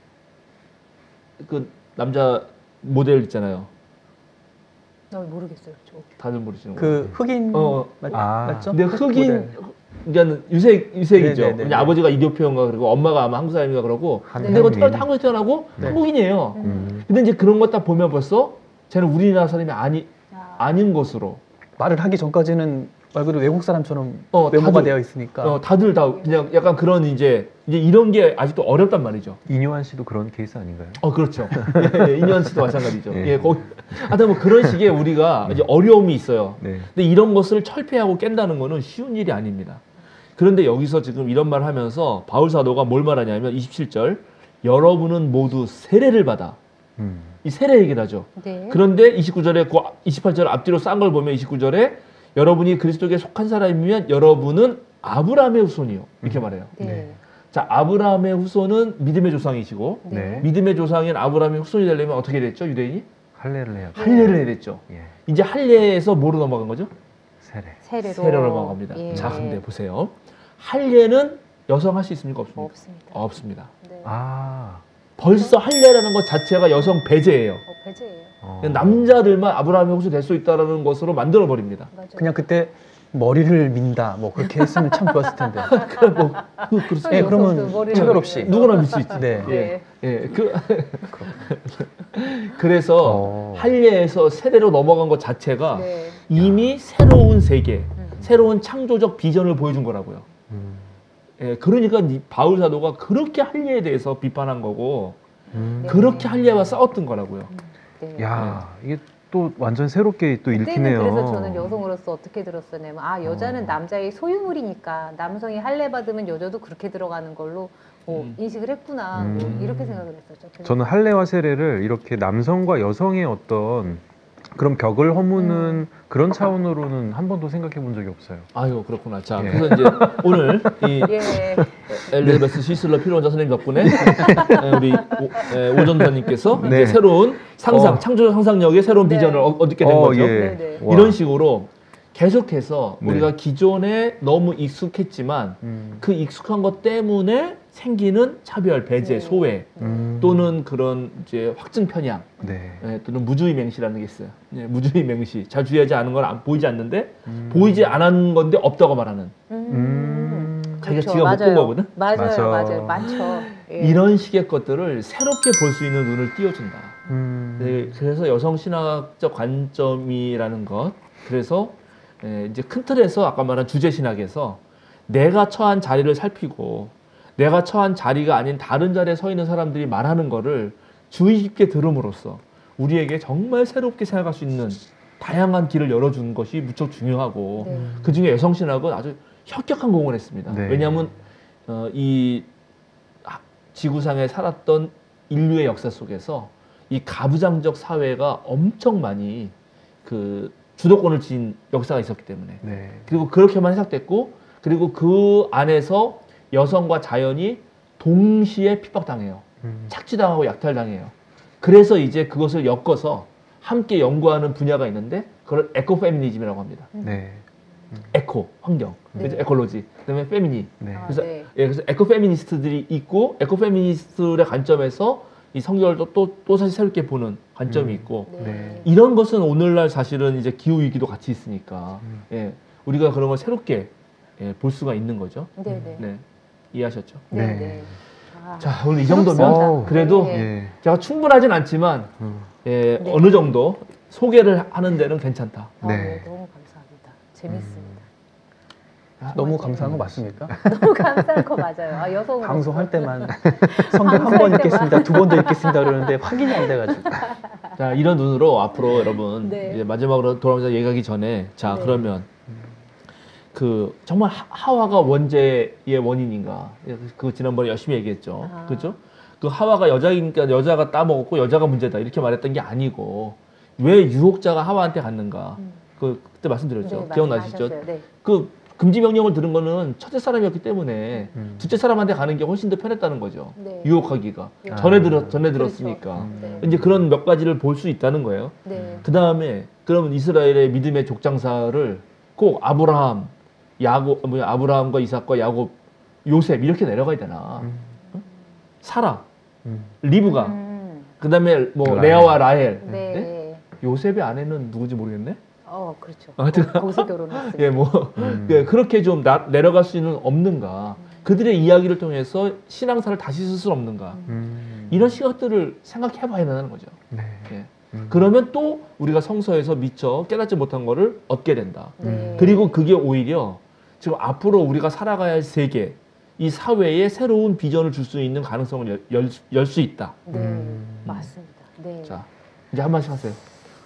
그 남자 모델 있잖아요. 모르겠어요. 저. 다들 모르시는 거예요. 그 흑인 아. 맞죠? 근데 흑 흑인 모델. 그러니까 유색이죠. 네네네. 근데 아버지가 이디오피아인가 그리고 엄마가 아마 한국 사람인가 그러고 근데 그 한국에 태어나고 네. 한국인이에요. 근데 이제 그런 거 딱 보면 벌써 쟤는 우리나라 사람이 아닌 것으로 말을 하기 전까지는 말 그대로 외국 사람처럼 다들, 외모가 되어 있으니까 다들 다 그냥 약간 그런 이제 이런 게 아직도 어렵단 말이죠. 이뇨한 씨도 그런 케이스 아닌가요? 그렇죠. 예, 인현 씨도 마찬가지죠. 예. 예, 거기 하여튼 뭐 그런 식의 우리가 이제 어려움이 있어요. 네. 근데 이런 것을 철폐하고 깬다는 거는 쉬운 일이 아닙니다. 그런데 여기서 지금 이런 말을 하면서 바울 사도가 뭘 말하냐면 27절 여러분은 모두 세례를 받아. 이 세례 얘기를 하죠. 네. 그런데 29절에 28절 앞뒤로 싼 걸 보면 29절에 여러분이 그리스도께 속한 사람이면 여러분은 아브라함의 후손이요. 이렇게 말해요. 네. 자, 아브라함의 후손은 믿음의 조상이시고 네. 믿음의 조상인 아브라함의 후손이 되려면 어떻게 됐죠? 유대인이? 할례를 해야 돼. 할례를 해야 됐죠. 예. 이제 할례에서 뭐로 넘어간 거죠? 세례. 세례로 넘어갑니다. 예. 자, 근데 보세요. 할례는 여성 할 수 있습니까? 없습니까? 없습니다. 없습니다. 네. 아. 벌써 할례라는 것 자체가 여성 배제예요. 배제예요. 남자들만 아브라함의 후손이 될 수 있다는 것으로 만들어 버립니다. 맞아요. 그냥 그때 머리를 민다 뭐 그렇게 했으면 참 좋았을 텐데. 뭐, 그렇죠. 예, 그러면 여성도 머리를 차별 없이. 밀어요. 누구나 밀 수 있지. 네. 네. 예, 그래서 할례에서 세례로 넘어간 것 자체가 네. 이미 새로운 세계, 음. 새로운 창조적 비전을 보여준 거라고요. 예, 그러니까 이 바울 사도가 그렇게 할례에 대해서 비판한 거고, 네. 그렇게 할례와 싸웠던 거라고요. 네. 야, 이게 또 완전 새롭게 또 그때는 읽히네요. 그래서 저는 여성으로서 어떻게 들었었냐면 여자는 남자의 소유물이니까 남성이 할례 받으면 여자도 그렇게 들어가는 걸로 인식을 했구나 뭐 이렇게 생각을 했었죠. 그래서 저는 할례와 세례를 이렇게 남성과 여성의 어떤 그런 벽을 허무는 그런 차원으로는 한 번도 생각해 본 적이 없어요. 아유, 그렇구나. 자, 예. 그래서 이제 오늘 이 예. 엘리자베스 시슬러 필원자 선생님 덕분에 우리 오전사님께서 네. 이제 새로운 상상, 창조적 상상력의 새로운 네. 비전을 얻게 된 거죠. 예. 네네. 와. 이런 식으로 계속해서 네. 우리가 기존에 너무 익숙했지만 그 익숙한 것 때문에 생기는 차별, 배제, 네. 소외 또는 그런 이제 확증 편향 네. 또는 무주의 맹시라는 게 있어요. 예, 무주의 맹시. 잘 주의하지 않은 건 보이지 않는데 보이지 않은 건데 없다고 말하는. 자기가 그렇죠. 지가 못 본 거거든. 맞아요, 맞아. 맞아요, 많죠. 예. 이런 식의 것들을 새롭게 볼 수 있는 눈을 띄워준다. 네, 그래서 여성 신학적 관점이라는 것. 그래서 이제 큰 틀에서 아까 말한 주제 신학에서 내가 처한 자리를 살피고 내가 처한 자리가 아닌 다른 자리에 서 있는 사람들이 말하는 거를 주의 깊게 들음으로써 우리에게 정말 새롭게 생각할 수 있는 다양한 길을 열어주는 것이 무척 중요하고 네. 그중에 여성 신학은 아주 혁혁한 공헌을 했습니다. 네. 왜냐하면 이 지구상에 살았던 인류의 역사 속에서 이 가부장적 사회가 엄청 많이 그 주도권을 쥔 역사가 있었기 때문에 네. 그리고 그렇게만 해석됐고 그리고 그 안에서 여성과 자연이 동시에 핍박당해요. 착취당하고 약탈당해요. 그래서 이제 그것을 엮어서 함께 연구하는 분야가 있는데 그걸 에코페미니즘이라고 합니다. 네. 에코, 환경, 네. 그래서 에콜로지, 그다음에 페미니. 네. 그래서 네. 예, 그래서 에코페미니스트들이 있고 에코페미니스트의 관점에서 이 성경을 또 사실 새롭게 보는 관점이 있고 네. 네. 이런 것은 오늘날 사실은 이제 기후 위기도 같이 있으니까 예, 우리가 그런 걸 새롭게 볼 수가 있는 거죠. 네, 네. 네, 이해하셨죠? 네, 네. 네. 아, 자, 오늘 이 정도면 새롭습니다. 그래도 네. 예. 제가 충분하진 않지만 예, 네. 어느 정도 소개를 하는 데는 괜찮다. 네. 네. 너무 감사합니다. 재밌습니다. 너무 감사한 거 맞습니까? 너무 감사한 거 맞아요. 여성 방송할 때만 성경 한 번 읽겠습니다, 두 번 더 읽겠습니다 그러는데 확인이 안 돼가지고. 자, 이런 눈으로 앞으로 여러분 네. 이제 마지막으로 돌아오면서 얘기하기 전에 자, 네. 그러면 그 정말 하와가 원죄의 원인인가? 그 지난번에 열심히 얘기했죠. 아. 그렇죠? 그 하와가 여자이니까 여자가 따먹었고 여자가 문제다 이렇게 말했던 게 아니고 왜 유혹자가 하와한테 갔는가? 그때 말씀드렸죠. 네, 기억나시죠? 말씀하셨어요. 네. 그 금지 명령을 들은 거는 첫째 사람이었기 때문에 둘째 사람한테 가는 게 훨씬 더 편했다는 거죠. 네. 유혹하기가 아. 전에 들었으니까. 네. 이제 그런 몇 가지를 볼 수 있다는 거예요. 네. 그 다음에 그러면 이스라엘의 믿음의 족장사를 꼭 아브라함과 이삭과 야곱, 요셉 이렇게 내려가야 되나? 어? 사라, 리브가, 그 다음에 뭐 라헬. 레아와 라헬. 네. 네? 요셉의 아내는 누구지 모르겠네. 그렇죠. 하여튼 거기서 결혼했어요. 예, 뭐 그렇게 좀 내려갈 수는 없는가? 그들의 이야기를 통해서 신앙사를 다시 쓸 수는 없는가? 이런 시각들을 생각해봐야 된다는 거죠. 네. 예. 그러면 또 우리가 성서에서 미처 깨닫지 못한 거를 얻게 된다. 네. 그리고 그게 오히려 지금 앞으로 우리가 살아가야 할 세계, 이 사회에 새로운 비전을 줄 수 있는 가능성을 열 수 있다. 네. 맞습니다. 네. 자, 이제 한 말씩 하세요.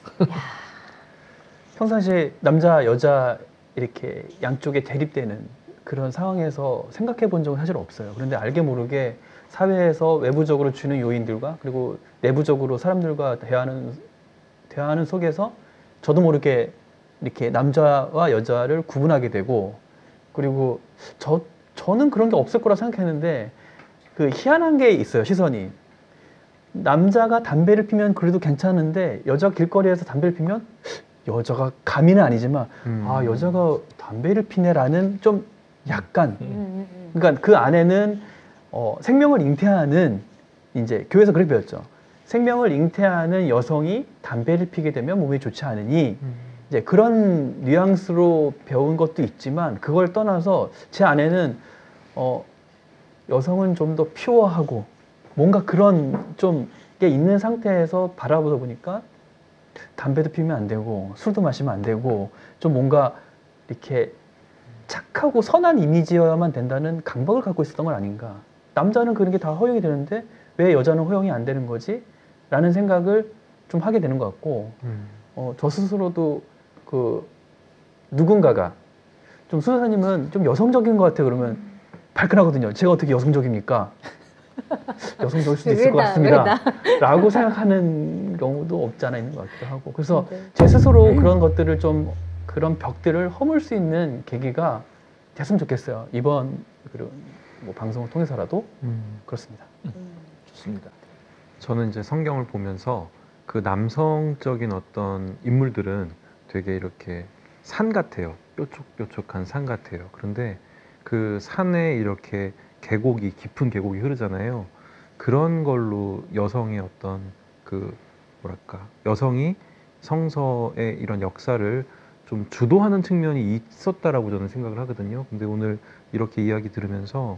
평상시에 남자 여자 이렇게 양쪽에 대립되는 그런 상황에서 생각해 본 적은 사실 없어요. 그런데 알게 모르게 사회에서 외부적으로 주는 요인들과 그리고 내부적으로 사람들과 대화하는 속에서 저도 모르게 이렇게 남자와 여자를 구분하게 되고, 그리고 저는 그런 게 없을 거라 생각했는데 그 희한한 게 있어요. 시선이 남자가 담배를 피면 그래도 괜찮은데 여자 길거리에서 담배를 피면 여자가 감히는 아니지만 아 여자가 담배를 피네라는 좀 약간 그러니까 그 안에는 생명을 잉태하는, 이제 교회에서 그렇게 배웠죠. 생명을 잉태하는 여성이 담배를 피게 되면 몸에 좋지 않으니 이제 그런 뉘앙스로 배운 것도 있지만 그걸 떠나서 제 아내는 여성은 좀 더 퓨어하고 뭔가 그런 좀 게 있는 상태에서 바라보다 보니까 담배도 피우면 안 되고 술도 마시면 안 되고 좀 뭔가 이렇게 착하고 선한 이미지여야만 된다는 강박을 갖고 있었던 건 아닌가. 남자는 그런 게 다 허용이 되는데 왜 여자는 허용이 안 되는 거지? 라는 생각을 좀 하게 되는 것 같고 저 스스로도 그 누군가가 좀 수사님은 좀 여성적인 것 같아 그러면 발끈하거든요. 제가 어떻게 여성적입니까? 여성적일 수도 있을 것 같습니다. 라고 생각하는 경우도 없지 않아 있는 것 같기도 하고. 그래서 제 스스로 그런 것들을 좀 그런 벽들을 허물 수 있는 계기가 됐으면 좋겠어요. 이번 그리고 뭐 방송을 통해서라도 그렇습니다. 좋습니다. 저는 이제 성경을 보면서 그 남성적인 어떤 인물들은 되게 이렇게 산 같아요. 뾰족뾰족한 산 같아요. 그런데 그 산에 이렇게 계곡이 깊은 계곡이 흐르잖아요. 그런 걸로 여성의 어떤 그 뭐랄까 여성이 성서의 이런 역사를 좀 주도하는 측면이 있었다라고 저는 생각을 하거든요. 근데 오늘 이렇게 이야기 들으면서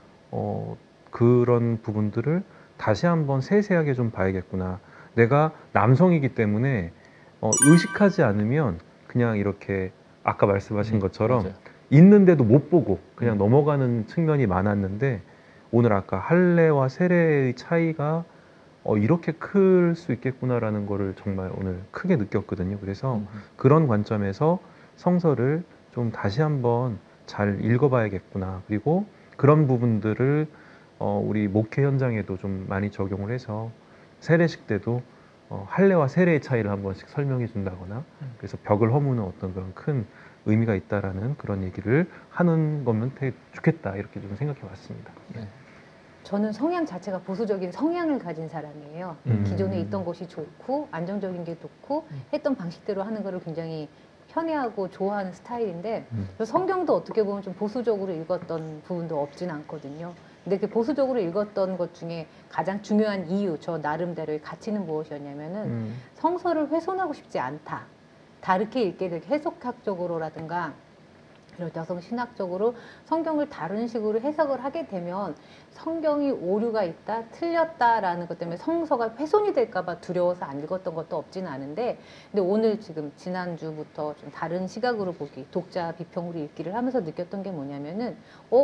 그런 부분들을 다시 한번 세세하게 좀 봐야겠구나. 내가 남성이기 때문에 의식하지 않으면 그냥 이렇게 아까 말씀하신 것처럼 맞아요. 있는데도 못 보고 그냥 넘어가는 측면이 많았는데 오늘 아까 할례와 세례의 차이가 이렇게 클 수 있겠구나라는 거를 정말 오늘 크게 느꼈거든요. 그래서 그런 관점에서 성서를 좀 다시 한번 잘 읽어봐야겠구나. 그리고 그런 부분들을 우리 목회 현장에도 좀 많이 적용을 해서 세례식 때도 할례와 세례의 차이를 한 번씩 설명해 준다거나 그래서 벽을 허무는 어떤 그런 큰 의미가 있다라는 그런 얘기를 하는 거면 되게 좋겠다 이렇게 좀 생각해 봤습니다. 네. 저는 성향 자체가 보수적인 성향을 가진 사람이에요. 기존에 있던 것이 좋고 안정적인 게 좋고 했던 방식대로 하는 거를 굉장히 편애하고 좋아하는 스타일인데 그래서 성경도 어떻게 보면 좀 보수적으로 읽었던 부분도 없진 않거든요. 근데 그 보수적으로 읽었던 것 중에 가장 중요한 이유, 저 나름대로의 가치는 무엇이었냐면은 성서를 훼손하고 싶지 않다. 다르게 읽게 될 해석학적으로라든가 이런 여성 신학적으로 성경을 다른 식으로 해석을 하게 되면 성경이 오류가 있다, 틀렸다라는 것 때문에 성서가 훼손이 될까봐 두려워서 안 읽었던 것도 없지는 않은데, 근데 오늘 지금 지난주부터 좀 다른 시각으로 보기, 독자 비평으로 읽기를 하면서 느꼈던 게 뭐냐면은,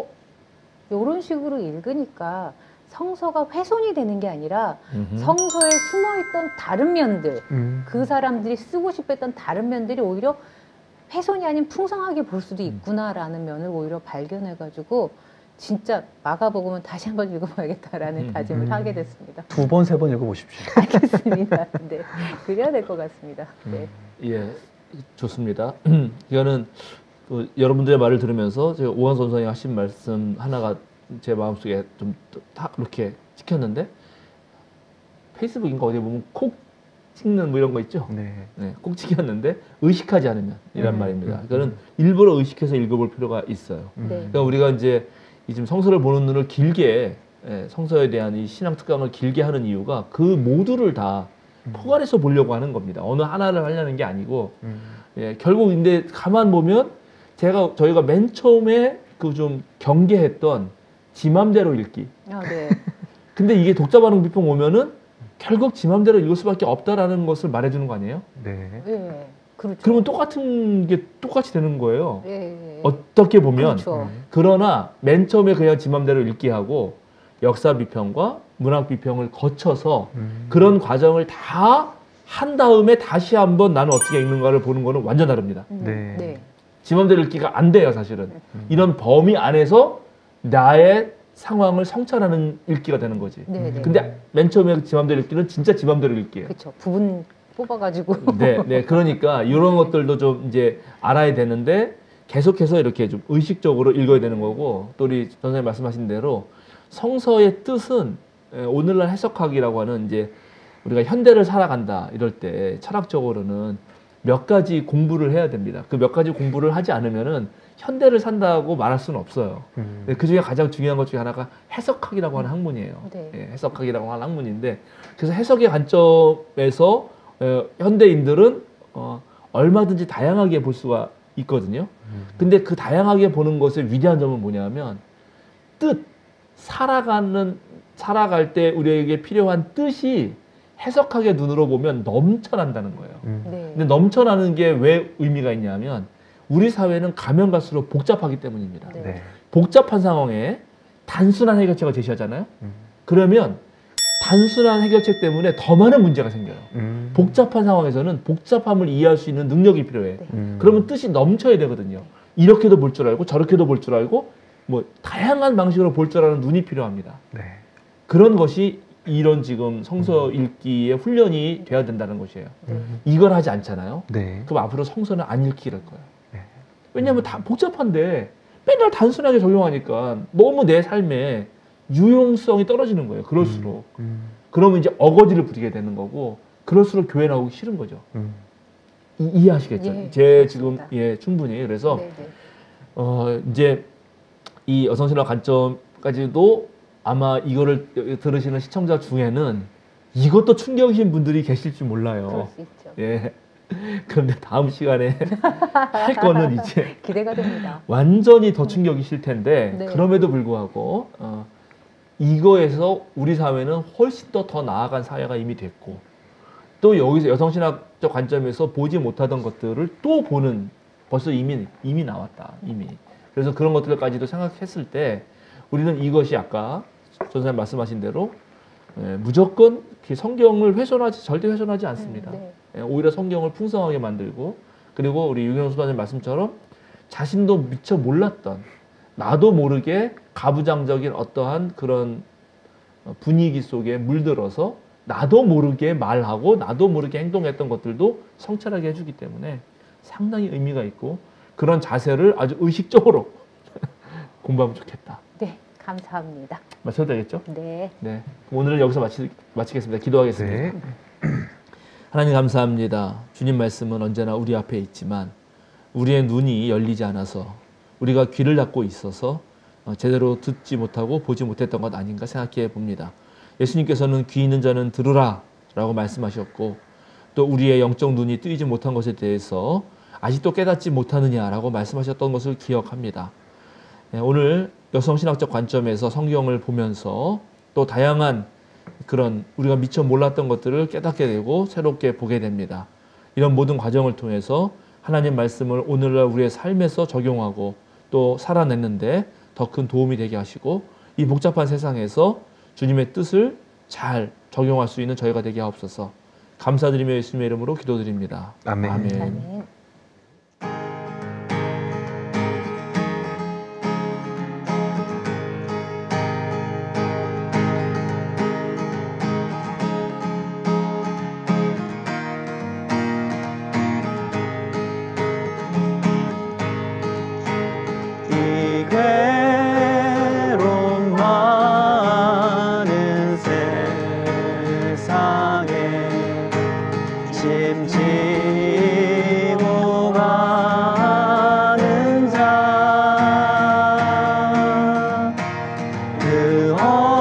이런 식으로 읽으니까 성서가 훼손이 되는 게 아니라 성서에 숨어있던 다른 면들, 그 사람들이 쓰고 싶었던 다른 면들이 오히려 훼손이 아닌 풍성하게 볼 수도 있구나라는 면을 오히려 발견해가지고 진짜 마가복음은 다시 한번 읽어봐야겠다라는 다짐을 하게 됐습니다. 2번, 3번 읽어보십시오. 알겠습니다. 네, 그래야 될 것 같습니다. 네. 예, 좋습니다. 이거는 여러분들의 말을 들으면서 제가 오한 선생이 하신 말씀 하나가 제 마음속에 좀 딱 이렇게 찍혔는데, 페이스북인가 어디 보면 콕 찍는 뭐 이런 거 있죠? 네. 네, 꼭 찍혔는데 의식하지 않으면 이란 말입니다. 그거는 일부러 의식해서 읽어볼 필요가 있어요. 네. 그러니까 우리가 이제 지금 성서를 보는 눈을 길게, 성서에 대한 이 신앙 특강을 길게 하는 이유가 그 모두를 다 포괄해서 보려고 하는 겁니다. 어느 하나를 하려는 게 아니고, 결국 근데 가만 보면 저희가 맨 처음에 그 좀 경계했던 지 맘대로 읽기. 네. 근데 이게 독자 반응 비평 오면은 결국 지 맘대로 읽을 수밖에 없다라는 것을 말해주는 거 아니에요? 네. 네. 그렇죠. 그러면 똑같은 게 똑같이 되는 거예요. 네. 어떻게 보면. 그렇죠. 그러나 맨 처음에 그냥 지 맘대로 읽기 하고 역사 비평과 문학 비평을 거쳐서 그런 과정을 다 한 다음에 다시 한번 나는 어떻게 읽는가를 보는 거는 완전 다릅니다. 네. 네. 지 맘대로 읽기가 안 돼요, 사실은. 이런 범위 안에서 나의 상황을 성찰하는 읽기가 되는 거지. 네. 네. 근데 맨 처음에 지 맘대로 읽기는 진짜 지 맘대로 읽기예요. 그렇죠. 부분 뽑아가지고. 네. 그러니까 이런 것들도 좀 이제 알아야 되는데 계속해서 이렇게 좀 의식적으로 읽어야 되는 거고, 또 우리 전사님 말씀하신 대로 성서의 뜻은 오늘날 해석학이라고 하는 이제 우리가 현대를 살아간다 이럴 때 철학적으로는 몇 가지 공부를 해야 됩니다. 그 몇 가지 공부를 하지 않으면은 현대를 산다고 말할 수는 없어요. 그 중에 가장 중요한 것 중에 하나가 해석학이라고 하는 학문이에요. 네. 해석학이라고 하는 학문인데, 그래서 해석의 관점에서 현대인들은 얼마든지 다양하게 볼 수가 있거든요. 근데 그 다양하게 보는 것의 위대한 점은 뭐냐면 뜻, 살아갈 때 우리에게 필요한 뜻이 해석하게 눈으로 보면 넘쳐난다는 거예요. 네. 근데 넘쳐나는 게 왜 의미가 있냐면 우리 사회는 가면 갈수록 복잡하기 때문입니다. 네. 네. 복잡한 상황에 단순한 해결책을 제시하잖아요. 그러면 단순한 해결책 때문에 더 많은 문제가 생겨요. 복잡한 상황에서는 복잡함을 이해할 수 있는 능력이 필요해. 네. 그러면 뜻이 넘쳐야 되거든요. 이렇게도 볼 줄 알고 저렇게도 볼 줄 알고 뭐 다양한 방식으로 볼 줄 아는 눈이 필요합니다. 네. 그런 것이 이런 지금 성서 읽기의 훈련이 돼야 된다는 것이에요. 이걸 하지 않잖아요. 네. 그럼 앞으로 성서는 안 읽게 될 거예요. 네. 왜냐하면 다 복잡한데 맨날 단순하게 적용하니까 너무 내 삶에 유용성이 떨어지는 거예요. 그럴수록. 그러면 이제 어거지를 부리게 되는 거고 그럴수록 교회 나오기 싫은 거죠. 이해하시겠죠? 예, 제 그렇습니다. 지금 충분히 그래서 네, 네. 이제 이 여성신학 관점까지도 아마 이거를 들으시는 시청자 중에는 이것도 충격이신 분들이 계실지 그럴 몰라요. 수 있죠. 예. 그런데 다음 시간에 할 거는 이제 기대가 됩니다. 완전히 더 충격이실 텐데 네. 그럼에도 불구하고 이거에서 우리 사회는 훨씬 더 나아간 사회가 이미 됐고 또 여기서 여성신학적 관점에서 보지 못하던 것들을 또 보는 벌써 이미 나왔다 이미. 그래서 그런 것들까지도 생각했을 때 우리는 이것이 아까 전사님 말씀하신 대로 무조건 성경을 절대 훼손하지 않습니다. 네. 오히려 성경을 풍성하게 만들고 그리고 우리 유경수 수사님 말씀처럼 자신도 미처 몰랐던 나도 모르게 가부장적인 어떠한 그런 분위기 속에 물들어서 나도 모르게 말하고 나도 모르게 행동했던 것들도 성찰하게 해주기 때문에 상당히 의미가 있고 그런 자세를 아주 의식적으로 공부하면 좋겠다. 네, 감사합니다. 마쳐도 되겠죠? 네. 네. 그럼 오늘은 여기서 마치겠습니다. 기도하겠습니다. 네. 하나님 감사합니다. 주님 말씀은 언제나 우리 앞에 있지만 우리의 눈이 열리지 않아서 우리가 귀를 닫고 있어서 제대로 듣지 못하고 보지 못했던 것 아닌가 생각해 봅니다. 예수님께서는 귀 있는 자는 들으라 라고 말씀하셨고 또 우리의 영적 눈이 뜨이지 못한 것에 대해서 아직도 깨닫지 못하느냐라고 말씀하셨던 것을 기억합니다. 오늘 여성신학적 관점에서 성경을 보면서 또 다양한 그런 우리가 미처 몰랐던 것들을 깨닫게 되고 새롭게 보게 됩니다. 이런 모든 과정을 통해서 하나님 말씀을 오늘날 우리의 삶에서 적용하고 또 살아냈는데 더 큰 도움이 되게 하시고 이 복잡한 세상에서 주님의 뜻을 잘 적용할 수 있는 저희가 되게 하옵소서. 감사드리며 예수님의 이름으로 기도드립니다. 아멘. 아멘. 이 괴로움 많은 세상에 짐 지고 가는 자 그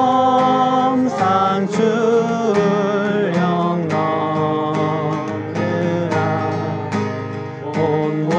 엄상 출령 넘으라 온